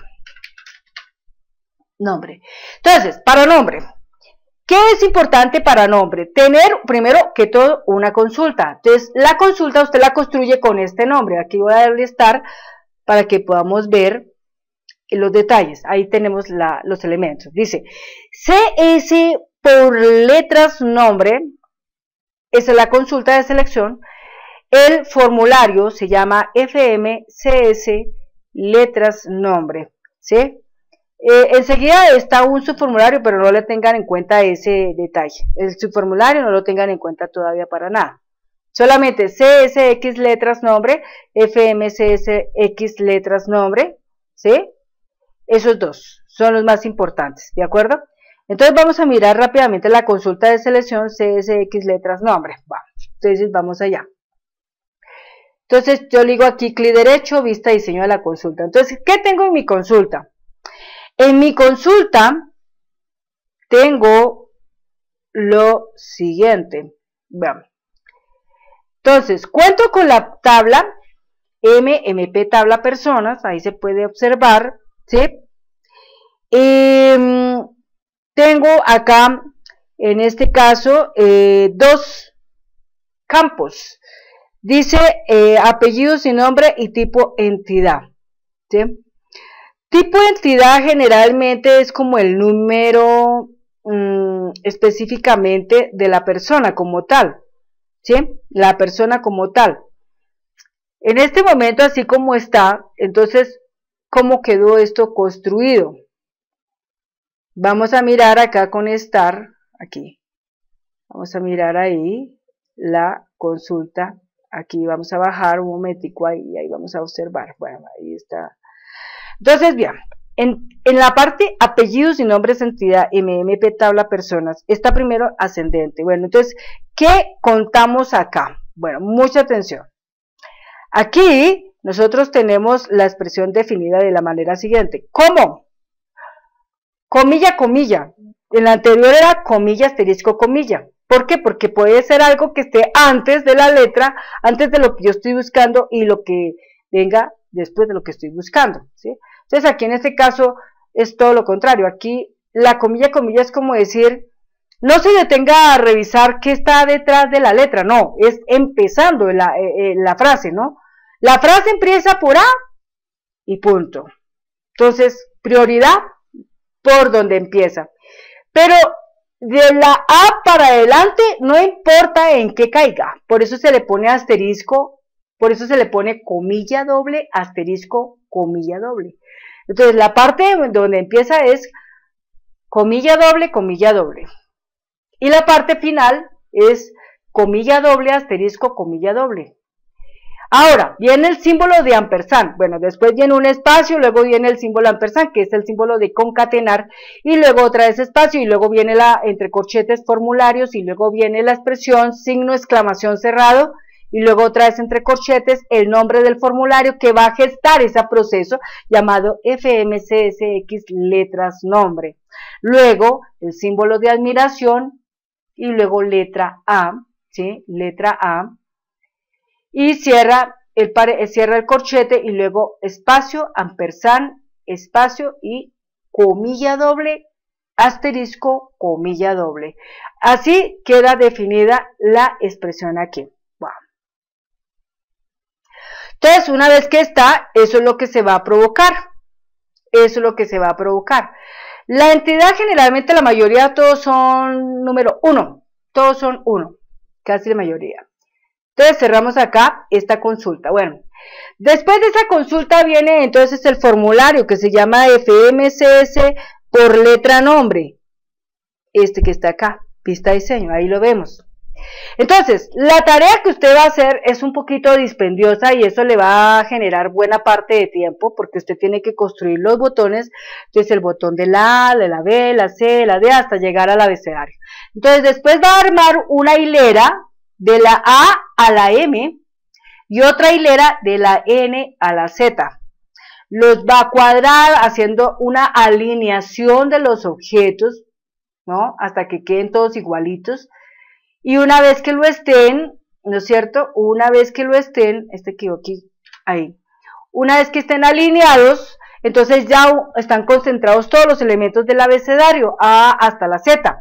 Nombre. Entonces, para nombre. ¿Qué es importante para nombre? Tener, primero que todo, una consulta. Entonces, la consulta usted la construye con este nombre. Aquí voy a darle estar para que podamos ver los detalles. Ahí tenemos los elementos. Dice, CS por letras nombre, esa es la consulta de selección. El formulario se llama FMCS letras nombre, ¿sí? Enseguida está un subformulario, pero no le tengan en cuenta ese detalle. El subformulario no lo tengan en cuenta todavía para nada. Solamente CSX letras nombre, FMCSX letras nombre, ¿sí? Esos dos son los más importantes, ¿de acuerdo? Entonces vamos a mirar rápidamente la consulta de selección CSX letras nombre. Vamos, entonces vamos allá. Entonces yo le digo aquí clic derecho, vista diseño de la consulta. Entonces, ¿qué tengo en mi consulta? En mi consulta tengo lo siguiente. Bueno, entonces, cuento con la tabla MMP tabla personas, ahí se puede observar, ¿sí? Tengo acá, en este caso, dos campos. Dice apellidos y nombre y tipo entidad, ¿sí? Tipo de entidad generalmente es como el número específicamente de la persona como tal, ¿sí? La persona como tal. En este momento, así como está, entonces, ¿cómo quedó esto construido? Vamos a mirar acá con Star, aquí. Vamos a mirar ahí la consulta. Aquí vamos a bajar un momentico ahí, y ahí vamos a observar. Bueno, ahí está. Entonces, bien, en la parte apellidos y nombres de entidad, MMP tabla personas, está primero ascendente. Bueno, entonces, ¿qué contamos acá? Bueno, mucha atención. Aquí nosotros tenemos la expresión definida de la manera siguiente. ¿Cómo? Comilla, comilla. En la anterior era comilla, asterisco, comilla. ¿Por qué? Porque puede ser algo que esté antes de la letra, antes de lo que yo estoy buscando y lo que venga después de lo que estoy buscando, ¿sí? Entonces aquí en este caso es todo lo contrario. Aquí la comilla, comilla es como decir, no se detenga a revisar qué está detrás de la letra, no, es empezando la frase, ¿no? La frase empieza por A y punto. Entonces, prioridad por donde empieza. Pero de la A para adelante no importa en qué caiga. Por eso se le pone asterisco, por eso se le pone comilla doble, asterisco, comilla doble. Entonces, la parte donde empieza es comilla doble, comilla doble. Y la parte final es comilla doble, asterisco, comilla doble. Ahora, viene el símbolo de ampersand. Bueno, después viene un espacio, luego viene el símbolo ampersand, que es el símbolo de concatenar, y luego otra vez espacio, y luego viene la entre corchetes formularios, y luego viene la expresión signo exclamación cerrado, y luego otra vez entre corchetes el nombre del formulario que va a gestar ese proceso llamado FMCSX letras nombre. Luego el símbolo de admiración, y luego letra A, ¿sí? Letra A. Y cierra el corchete y luego espacio, ampersand, espacio y comilla doble, asterisco, comilla doble. Así queda definida la expresión aquí. Wow. Entonces, una vez que está, eso es lo que se va a provocar. Eso es lo que se va a provocar. La entidad generalmente la mayoría todos son número 1. Todos son 1, casi la mayoría. Entonces cerramos acá esta consulta. Bueno, después de esa consulta viene entonces el formulario que se llama FMCS por letra nombre. Este que está acá, pista diseño, ahí lo vemos. Entonces, la tarea que usted va a hacer es un poquito dispendiosa y eso le va a generar buena parte de tiempo porque usted tiene que construir los botones. Entonces, el botón de la A, de la B, la C, la D, hasta llegar al abecedario. Entonces, después va a armar una hilera de la A a la M y otra hilera de la N a la Z. Los va a cuadrar haciendo una alineación de los objetos, ¿no? Hasta que queden todos igualitos. Y una vez que lo estén, ¿no es cierto? Una vez que lo estén, quedó aquí, ahí. Una vez que estén alineados, entonces ya están concentrados todos los elementos del abecedario, A hasta la Z.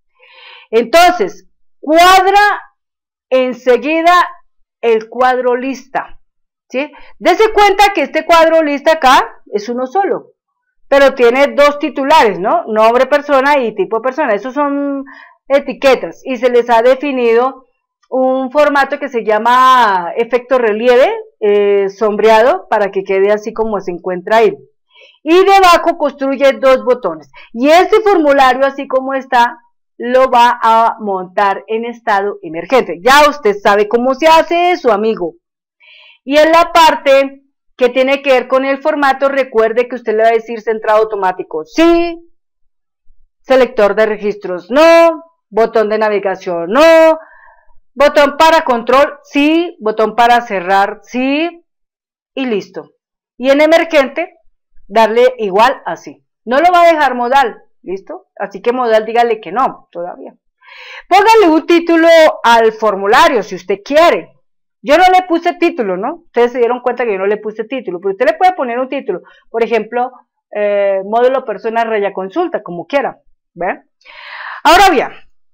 Entonces, cuadra enseguida el cuadro lista, ¿sí? Dese cuenta que este cuadro lista acá es uno solo, pero tiene dos titulares, ¿no? Nombre persona y tipo persona. Esos son etiquetas y se les ha definido un formato que se llama efecto relieve sombreado para que quede así como se encuentra ahí. Y debajo construye dos botones. Y este formulario, así como está, lo va a montar en estado emergente. Ya usted sabe cómo se hace eso, amigo. Y en la parte que tiene que ver con el formato, recuerde que usted le va a decir centrado automático sí, selector de registros no, botón de navegación no, botón para control sí, botón para cerrar sí, y listo. Y en emergente, darle igual así. No lo va a dejar modal, ¿listo? Así que modal dígale que no, todavía. Póngale un título al formulario si usted quiere. Yo no le puse título, ¿no? Ustedes se dieron cuenta que yo no le puse título, pero usted le puede poner un título. Por ejemplo, módulo persona raya consulta, como quiera. ¿Ven? Ahora bien,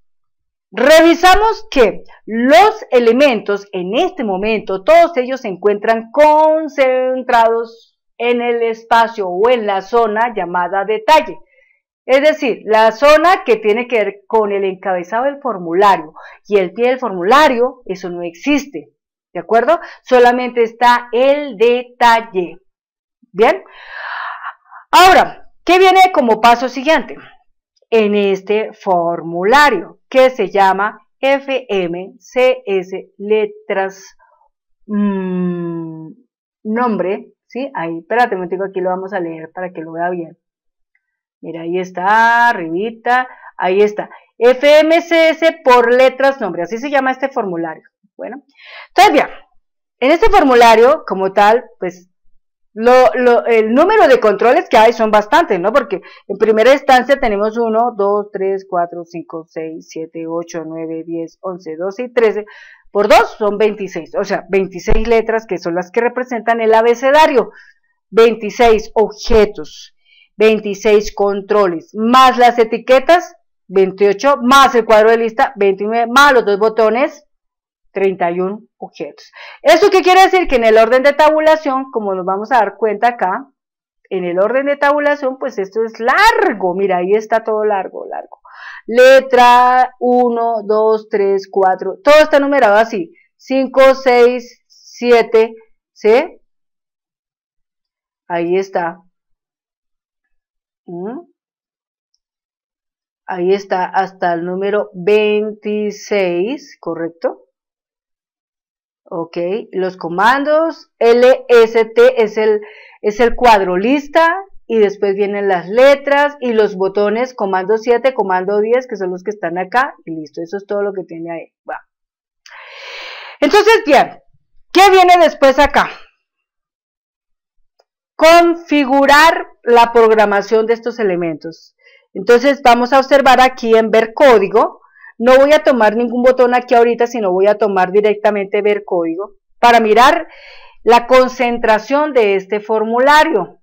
revisamos que los elementos en este momento, todos ellos se encuentran concentrados en el espacio o en la zona llamada detalle. Es decir, la zona que tiene que ver con el encabezado del formulario y el pie del formulario, eso no existe, ¿de acuerdo? Solamente está el detalle. ¿Bien? Ahora, ¿qué viene como paso siguiente? En este formulario que se llama FMCS letras nombre, ¿sí? Ahí, espérate un momentico, aquí lo vamos a leer para que lo vea bien. Mira, ahí está, arribita, ahí está. FMCS por letras nombre, así se llama este formulario. Bueno, entonces bien, en este formulario como tal, pues el número de controles que hay son bastantes, ¿no? Porque en primera instancia tenemos 1, 2, 3, 4, 5, 6, 7, 8, 9, 10, 11, 12 y 13. Por 2 son 26, o sea, 26 letras que son las que representan el abecedario. 26 objetos, 26 controles, más las etiquetas, 28, más el cuadro de lista, 29, más los dos botones, 31 objetos. ¿Eso qué quiere decir? Que en el orden de tabulación, como nos vamos a dar cuenta acá, en el orden de tabulación, pues esto es largo, mira, ahí está todo largo, largo. Letra 1, 2, 3, 4, todo está numerado así, 5, 6, 7, ¿sí? Ahí está. Ahí está hasta el número 26, ¿correcto? Ok, los comandos, LST es el cuadro lista, y después vienen las letras y los botones, comando 7, comando 10, que son los que están acá, y listo, eso es todo lo que tiene ahí. Va. Entonces, bien, ¿qué viene después acá? Configurar la programación de estos elementos. Entonces vamos a observar aquí en ver código. No voy a tomar ningún botón aquí ahorita, sino voy a tomar directamente ver código para mirar la concentración de este formulario.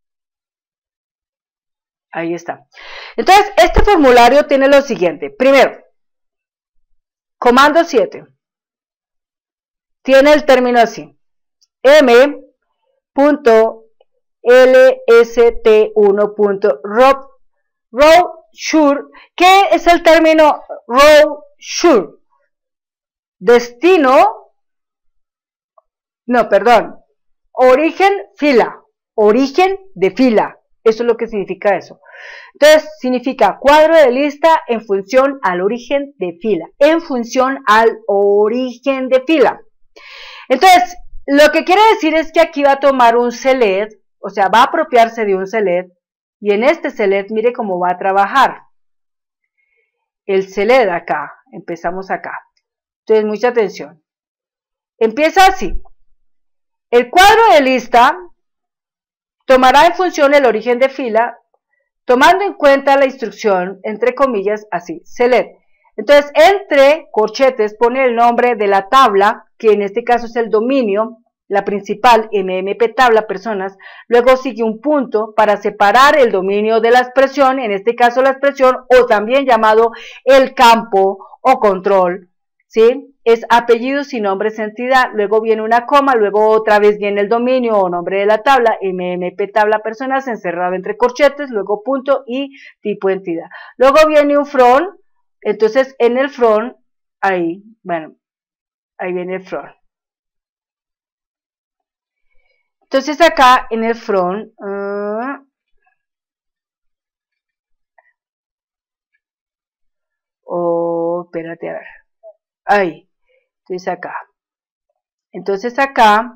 Ahí está. Entonces este formulario tiene lo siguiente. Primero, comando 7. Tiene el término así. M.lst1.row ¿Qué es el término row sure? Destino, no, perdón, origen fila, origen de fila, eso es lo que significa eso. Entonces, significa cuadro de lista en función al origen de fila, en función al origen de fila. Entonces, lo que quiere decir es que aquí va a tomar un select, o sea, va a apropiarse de un select, y en este select, mire cómo va a trabajar. El select acá, empezamos acá. Entonces, mucha atención. Empieza así. El cuadro de lista tomará en función el origen de fila, tomando en cuenta la instrucción, entre comillas, así, select. Entonces, entre corchetes pone el nombre de la tabla, que en este caso es el dominio, la principal, MMP tabla personas, luego sigue un punto para separar el dominio de la expresión, en este caso la expresión, o también llamado el campo o control, ¿sí? Es apellidos y nombres entidad, luego viene una coma, luego otra vez viene el dominio o nombre de la tabla, MMP tabla personas, encerrado entre corchetes, luego punto y tipo entidad. Luego viene un from, entonces en el from, ahí, bueno, ahí viene el from. Entonces acá en el from, espérate a ver, ahí, entonces acá,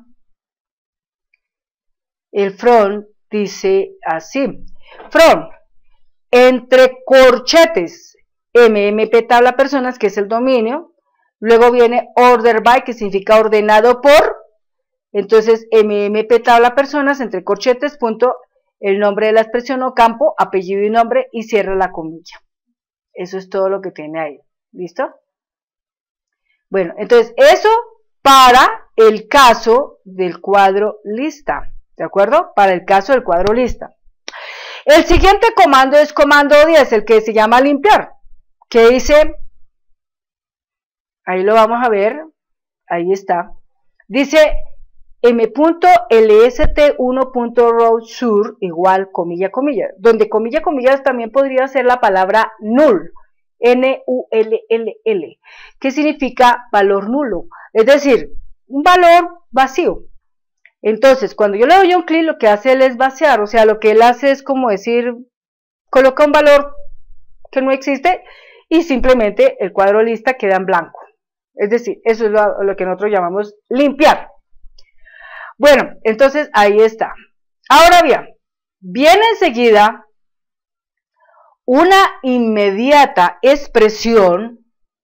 el from dice así, from, entre corchetes, MMP tabla personas, que es el dominio, luego viene order by, que significa ordenado por, entonces MMP tabla personas, entre corchetes, punto, el nombre de la expresión o campo, apellido y nombre, y cierra la comilla. Eso es todo lo que tiene ahí. ¿Listo? Bueno, entonces eso para el caso del cuadro lista. ¿De acuerdo? Para el caso del cuadro lista. El siguiente comando es comando 10, el que se llama limpiar. Que dice, ahí lo vamos a ver, ahí está. Dice, m.lst1.row_sur igual comilla, comilla, donde comilla, comillas también podría ser la palabra null, N-U-L-L-L, que significa valor nulo, es decir, un valor vacío. Entonces, cuando yo le doy un clic, lo que hace él es vaciar, o sea, lo que él hace es como decir, coloca un valor que no existe y simplemente el cuadro lista queda en blanco. Es decir, eso es lo que nosotros llamamos limpiar. Bueno, entonces ahí está. Ahora bien, viene enseguida una inmediata expresión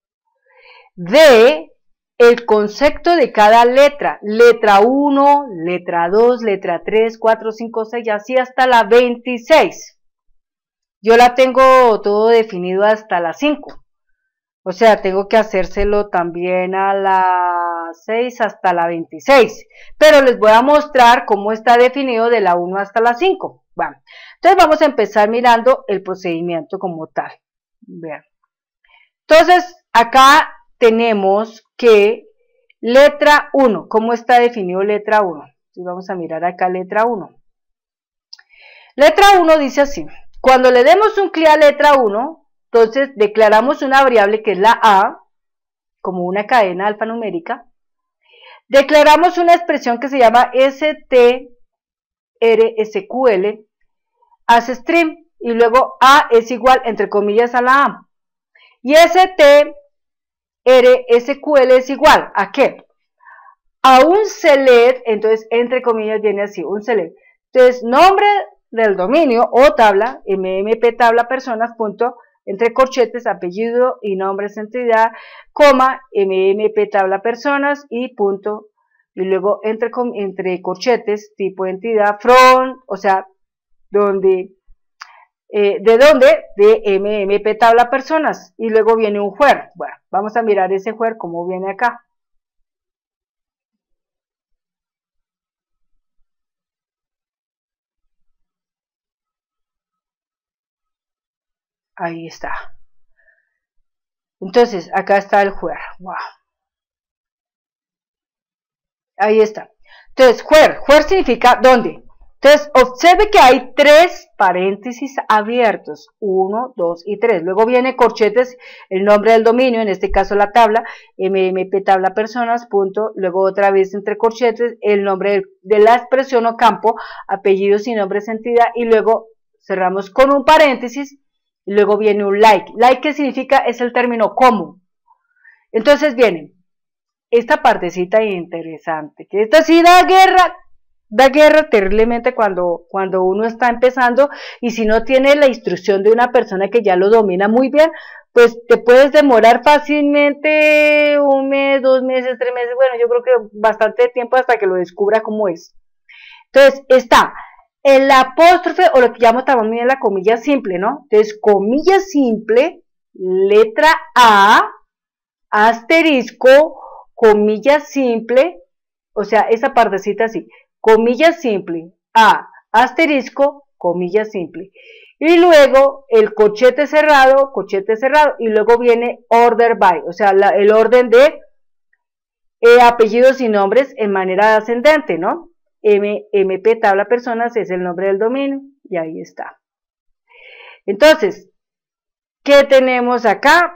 de el concepto de cada letra. Letra 1, letra 2, letra 3, 4, 5, 6, y así hasta la 26. Yo la tengo todo definido hasta la 5. O sea, tengo que hacérselo también a la 6 hasta la 26. Pero les voy a mostrar cómo está definido de la 1 hasta la 5. Bueno, entonces vamos a empezar mirando el procedimiento como tal. Vean. Entonces, acá tenemos que letra 1. ¿Cómo está definido letra 1? Entonces vamos a mirar acá letra 1. Letra 1 dice así. Cuando le demos un clic a letra 1, entonces declaramos una variable que es la A, como una cadena alfanumérica. Declaramos una expresión que se llama strSQL, asString, y luego A es igual, entre comillas, a la A. Y strSQL es igual, ¿a qué? A un select, entonces, entre comillas, viene así, un select. Entonces, nombre del dominio o tabla, mmp tabla personas, punto, entre corchetes, apellido y nombres entidad, coma, mmp tabla personas y punto, y luego entre corchetes, tipo entidad, from, o sea, donde, ¿de dónde? De mmp tabla personas, y luego viene un where. Bueno, vamos a mirar ese where como viene acá. Ahí está. Entonces, acá está el where. Wow. Ahí está. Entonces, where significa dónde. Entonces, observe que hay 3 paréntesis abiertos. 1, 2 y 3. Luego viene corchetes, el nombre del dominio, en este caso la tabla, mmp tabla personas, punto. Luego otra vez entre corchetes, el nombre de la expresión o campo, apellidos y nombres entidad. Y luego cerramos con un paréntesis. Y luego viene un like. Like, ¿qué significa? Es el término como. Entonces viene esta partecita interesante, que esta sí da guerra terriblemente cuando uno está empezando, y si no tiene la instrucción de una persona que ya lo domina muy bien, pues te puedes demorar fácilmente 1 mes, 2 meses, 3 meses, bueno, yo creo que bastante tiempo hasta que lo descubra cómo es. Entonces está el apóstrofe, o lo que llamamos también la comilla simple, ¿no? Entonces, comilla simple, letra A, asterisco, comilla simple, o sea, esa partecita así, comilla simple, A, asterisco, comilla simple. Y luego el corchete cerrado, y luego viene order by, o sea, el orden de apellidos y nombres en manera ascendente, ¿no? MP tabla personas es el nombre del dominio, y ahí está. Entonces, ¿qué tenemos acá?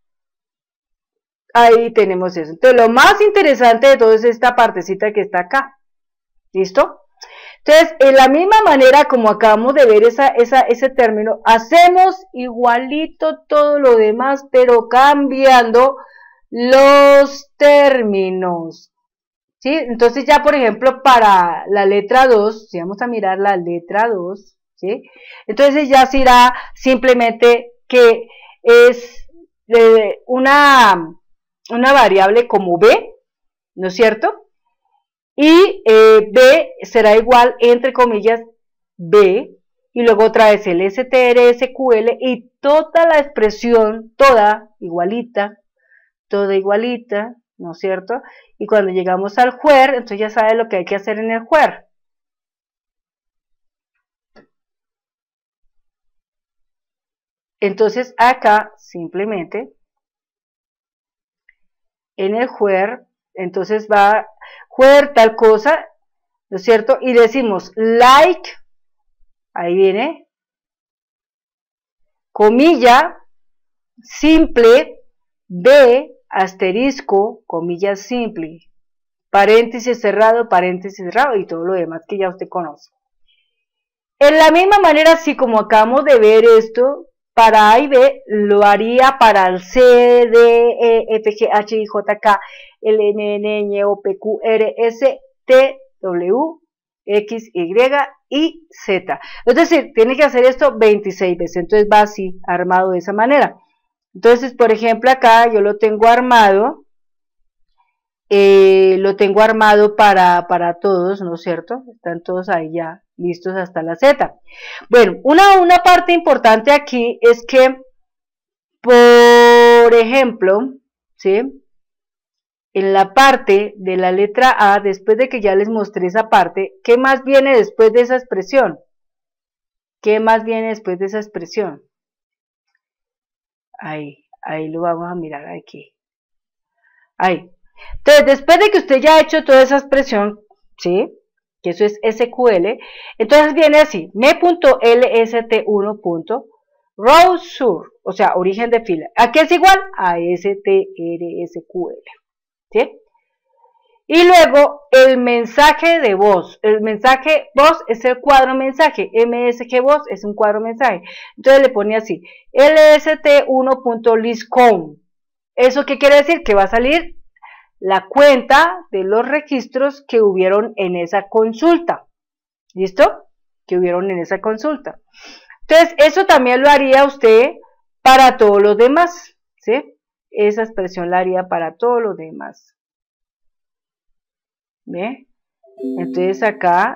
Ahí tenemos eso. Entonces, lo más interesante de todo es esta partecita que está acá. ¿Listo? Entonces, en la misma manera como acabamos de ver ese término, hacemos igualito todo lo demás, pero cambiando los términos. ¿Sí? Entonces, ya por ejemplo, para la letra 2, si vamos a mirar la letra 2, ¿sí? Entonces ya se irá simplemente que es una variable como b, ¿no es cierto? Y b será igual, entre comillas, b, y luego otra vez el strSQL, y toda la expresión, toda igualita, ¿no es cierto? Y cuando llegamos al where, entonces ya sabe lo que hay que hacer en el where. Entonces acá simplemente en el where, entonces where tal cosa, ¿no es cierto? Y decimos like, ahí viene, comilla, simple, b, asterisco, comilla simple, paréntesis cerrado y todo lo demás que ya usted conoce. En la misma manera, así como acabamos de ver esto, para A y B, lo haría para el C, D, E, F, G, H, I, J, K, L, N, N, Ñ, O, P, Q, R, S, T, W, X, Y y Z. Es decir, tiene que hacer esto 26 veces, entonces va así, armado de esa manera. Entonces, por ejemplo, acá yo lo tengo armado, para todos, ¿no es cierto? Están todos ahí ya listos hasta la Z. Bueno, una parte importante aquí es que, por ejemplo, ¿sí? En la parte de la letra A, después de que ya les mostré esa parte, ¿qué más viene después de esa expresión? ¿Qué más viene después de esa expresión? Ahí lo vamos a mirar aquí. Ahí. Entonces, después de que usted ya ha hecho toda esa expresión, ¿sí? Que eso es SQL, entonces viene así, me.lst1. Row sur, o sea, origen de fila. ¿A qué es igual? A STRSQL. ¿Sí? Y luego el mensaje de voz. El mensaje voz es el cuadro mensaje. MSG voz es un cuadro mensaje. Entonces le pone así, lst1.listCount. ¿Eso qué quiere decir? Que va a salir la cuenta de los registros que hubieron en esa consulta. ¿Listo? Que hubieron en esa consulta. Entonces, eso también lo haría usted para todos los demás. ¿Sí? Esa expresión la haría para todos los demás. ¿Ve? Entonces acá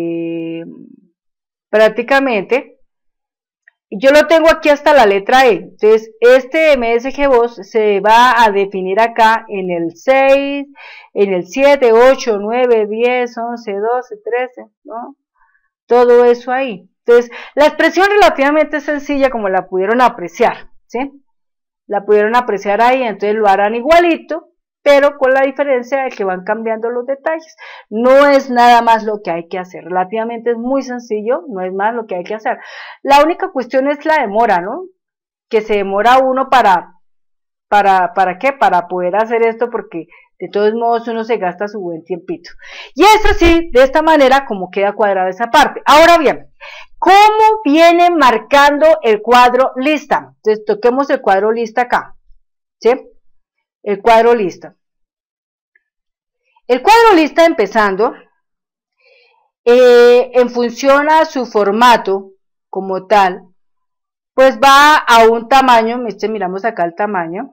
prácticamente yo lo tengo aquí hasta la letra E. Entonces este MSG voz se va a definir acá en el 6, en el 7, 8, 9, 10, 11, 12, 13, ¿no? Todo eso ahí. Entonces la expresión relativamente sencilla, como la pudieron apreciar, ¿sí? La pudieron apreciar ahí, entonces lo harán igualito, pero con la diferencia de que van cambiando los detalles. No es nada más lo que hay que hacer, relativamente es muy sencillo, no es más lo que hay que hacer. La única cuestión es la demora, ¿no? Que se demora uno ¿para qué? Para poder hacer esto, porque de todos modos uno se gasta su buen tiempito. Y es así, de esta manera, como queda cuadrada esa parte. Ahora bien, ¿cómo viene marcando el cuadro lista? Entonces toquemos el cuadro lista acá, ¿sí? El cuadro lista. El cuadro lista, empezando, en función a su formato como tal, pues va a un tamaño, miramos acá el tamaño,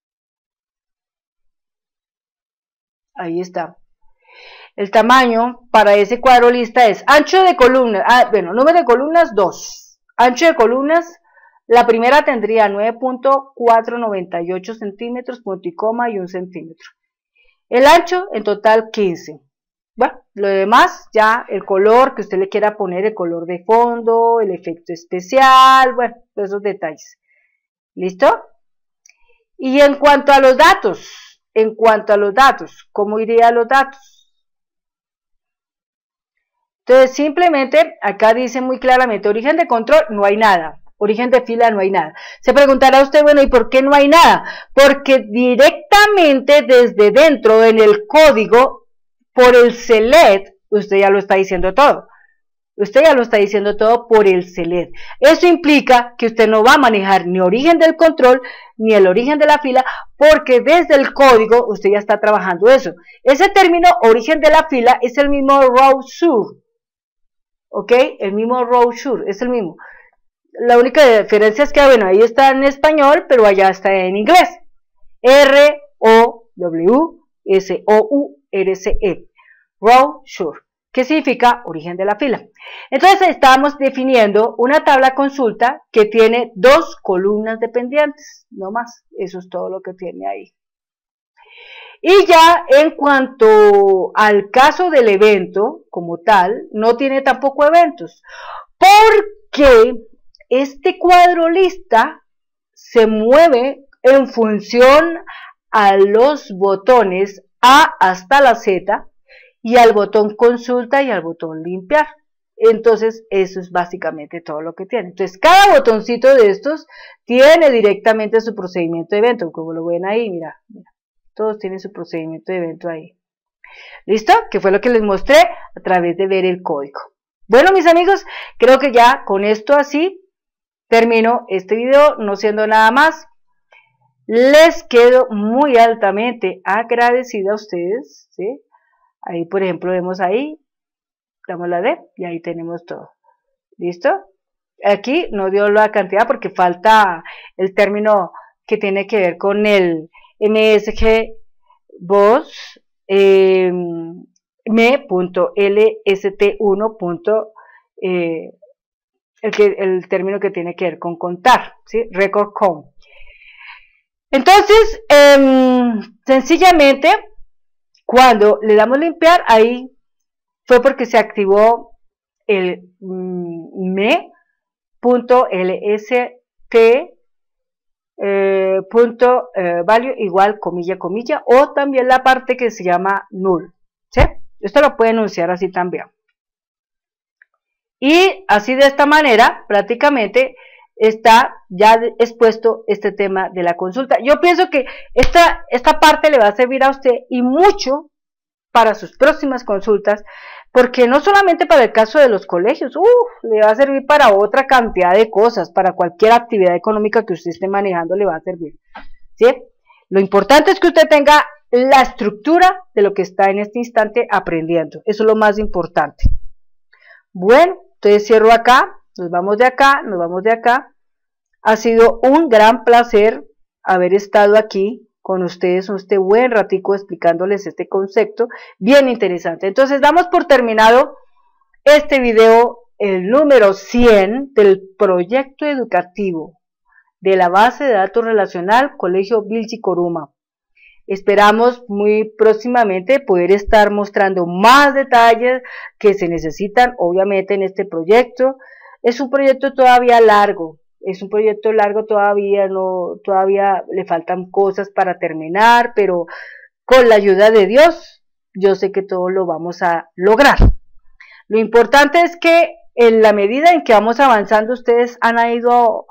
ahí está. El tamaño para ese cuadro lista es ancho de columnas, número de columnas 2, ancho de columnas, la primera tendría 9.498 centímetros, punto y coma y 1 centímetro. El ancho en total 15. Bueno, lo demás ya el color que usted le quiera poner, el color de fondo, el efecto especial, bueno, esos detalles. ¿Listo? Y en cuanto a los datos, ¿cómo iría los datos? Entonces simplemente acá dice muy claramente, origen de control, no hay nada. Origen de fila no hay nada. Se preguntará usted, bueno, ¿y por qué no hay nada? Porque directamente desde dentro en el código, por el select, usted ya lo está diciendo todo. Usted ya lo está diciendo todo por el select. Eso implica que usted no va a manejar ni origen del control, ni el origen de la fila, porque desde el código usted ya está trabajando eso. Ese término, origen de la fila, es el mismo row sur. ¿Ok? El mismo row sur, es el mismo. La única diferencia es que, bueno, ahí está en español, pero allá está en inglés. R-O-W-S-O-U-R-C-E. Row sure. ¿Qué significa? Origen de la fila. Entonces estamos definiendo una tabla consulta que tiene 2 columnas dependientes, no más. Eso es todo lo que tiene ahí. Y ya en cuanto al caso del evento como tal, no tiene tampoco eventos. Porque este cuadro lista se mueve en función a los botones A hasta la Z, y al botón consulta y al botón limpiar. Entonces eso es básicamente todo lo que tiene. Entonces cada botoncito de estos tiene directamente su procedimiento de evento, como lo ven ahí, mira, todos tienen su procedimiento de evento ahí. ¿Listo? Que fue lo que les mostré a través de ver el código. Bueno, mis amigos, creo que ya con esto así termino este video, no siendo nada más. Les quedo muy altamente agradecida a ustedes, ¿sí? Ahí, por ejemplo, vemos ahí, damos la D y ahí tenemos todo. ¿Listo? Aquí no dio la cantidad porque falta el término que tiene que ver con el MSG voz me.lst1. El término que tiene que ver con contar, ¿sí? Record count. Entonces, sencillamente, cuando le damos limpiar, ahí fue porque se activó el me.lst.value igual comilla, comilla, o también la parte que se llama null, ¿sí? Esto lo pueden enunciar así también. Y así de esta manera, prácticamente, está ya expuesto este tema de la consulta. Yo pienso que esta parte le va a servir a usted y mucho para sus próximas consultas, porque no solamente para el caso de los colegios, le va a servir para otra cantidad de cosas, para cualquier actividad económica que usted esté manejando le va a servir, ¿sí? Lo importante es que usted tenga la estructura de lo que está en este instante aprendiendo, eso es lo más importante. Bueno, entonces cierro acá, nos vamos de acá, nos vamos de acá. Ha sido un gran placer haber estado aquí con ustedes este buen ratico explicándoles este concepto bien interesante. Entonces damos por terminado este video, el número 100 del proyecto educativo de la base de datos relacional Colegio Vilchi Coruma. Esperamos muy próximamente poder estar mostrando más detalles que se necesitan obviamente en este proyecto. Es un proyecto todavía largo, todavía le faltan cosas para terminar, pero con la ayuda de Dios yo sé que todo lo vamos a lograr. Lo importante es que en la medida en que vamos avanzando ustedes han ido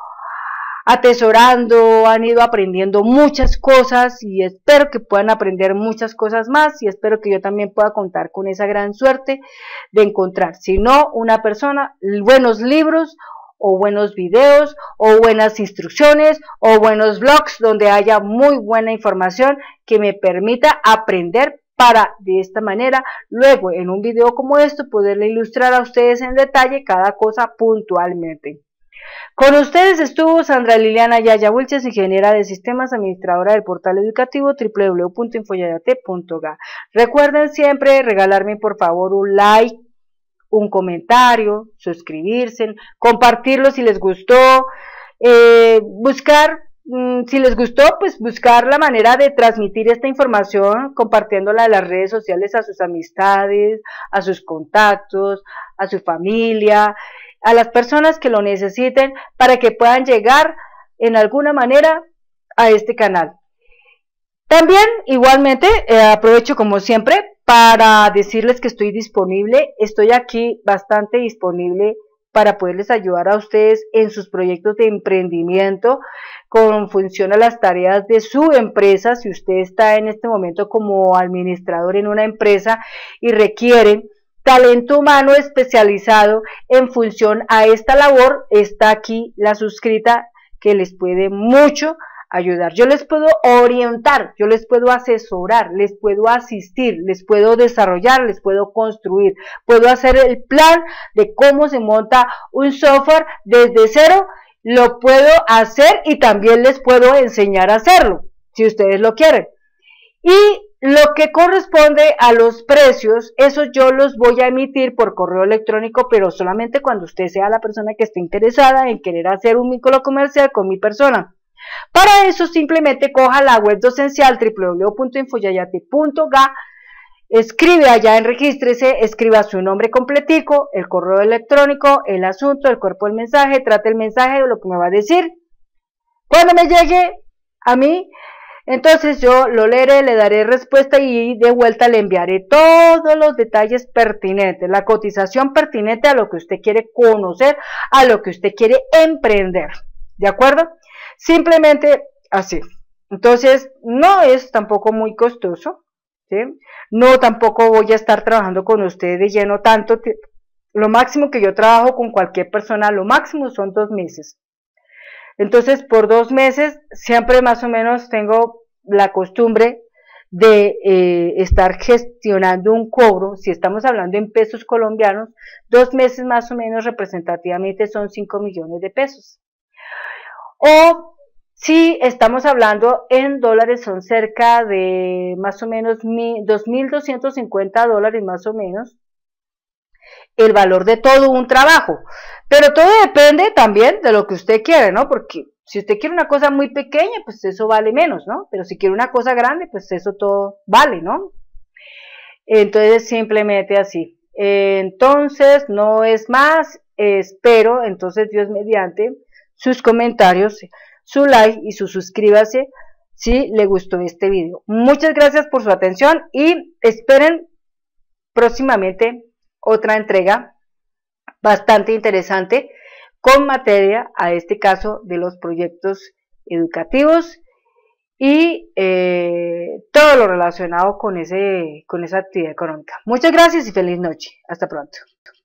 atesorando, han ido aprendiendo muchas cosas y espero que puedan aprender muchas cosas más y espero que yo también pueda contar con esa gran suerte de encontrar, si no una persona, buenos libros o buenos videos o buenas instrucciones o buenos blogs donde haya muy buena información que me permita aprender para de esta manera luego en un video como este poderle ilustrar a ustedes en detalle cada cosa puntualmente. Con ustedes estuvo Sandra Liliana Yaya Wilches, ingeniera de sistemas, administradora del portal educativo www.infoyayate.ga. Recuerden siempre regalarme por favor un like, un comentario, suscribirse, compartirlo si les gustó, si les gustó, pues buscar la manera de transmitir esta información compartiéndola en las redes sociales a sus amistades, a sus contactos, a su familia, a las personas que lo necesiten para que puedan llegar en alguna manera a este canal. También igualmente aprovecho como siempre para decirles que estoy disponible, estoy aquí bastante disponible para poderles ayudar a ustedes en sus proyectos de emprendimiento con función a las tareas de su empresa. Si usted está en este momento como administrador en una empresa y requieren talento humano especializado en función a esta labor, está aquí la suscrita que les puede mucho ayudar. Yo les puedo orientar, yo les puedo asesorar, les puedo asistir, les puedo desarrollar, les puedo construir, puedo hacer el plan de cómo se monta un software desde cero, lo puedo hacer y también les puedo enseñar a hacerlo, si ustedes lo quieren. Y lo que corresponde a los precios, eso yo los voy a emitir por correo electrónico, pero solamente cuando usted sea la persona que esté interesada en querer hacer un vínculo comercial con mi persona. Para eso simplemente coja la web docencial www.infoyayate.ga, escribe allá en regístrese, escriba su nombre completico, el correo electrónico, el asunto, el cuerpo del mensaje, trate el mensaje de lo que me va a decir. Cuando me llegue a mí, Entonces yo lo leeré, le daré respuesta y de vuelta le enviaré todos los detalles pertinentes, la cotización pertinente a lo que usted quiere conocer, a lo que usted quiere emprender, ¿de acuerdo? Simplemente así. Entonces no es tampoco muy costoso, ¿sí? No tampoco voy a estar trabajando con usted de lleno tanto. Lo máximo que yo trabajo con cualquier persona, lo máximo son 2 meses. Entonces, por 2 meses, siempre más o menos tengo la costumbre de estar gestionando un cobro. Si estamos hablando en pesos colombianos, 2 meses más o menos representativamente son 5 millones de pesos. O si estamos hablando en dólares, son cerca de más o menos $2.250 más o menos el valor de todo un trabajo. Pero todo depende también de lo que usted quiere, ¿no? Porque si usted quiere una cosa muy pequeña, pues eso vale menos, ¿no? Pero si quiere una cosa grande, pues eso todo vale, ¿no? Entonces, simplemente así. Entonces, no es más. Espero, entonces, Dios mediante, sus comentarios, su like y su suscríbase si le gustó este video. Muchas gracias por su atención y esperen próximamente otra entrega bastante interesante con materia, a este caso, de los proyectos educativos y todo lo relacionado con esa actividad económica. Muchas gracias y feliz noche. Hasta pronto.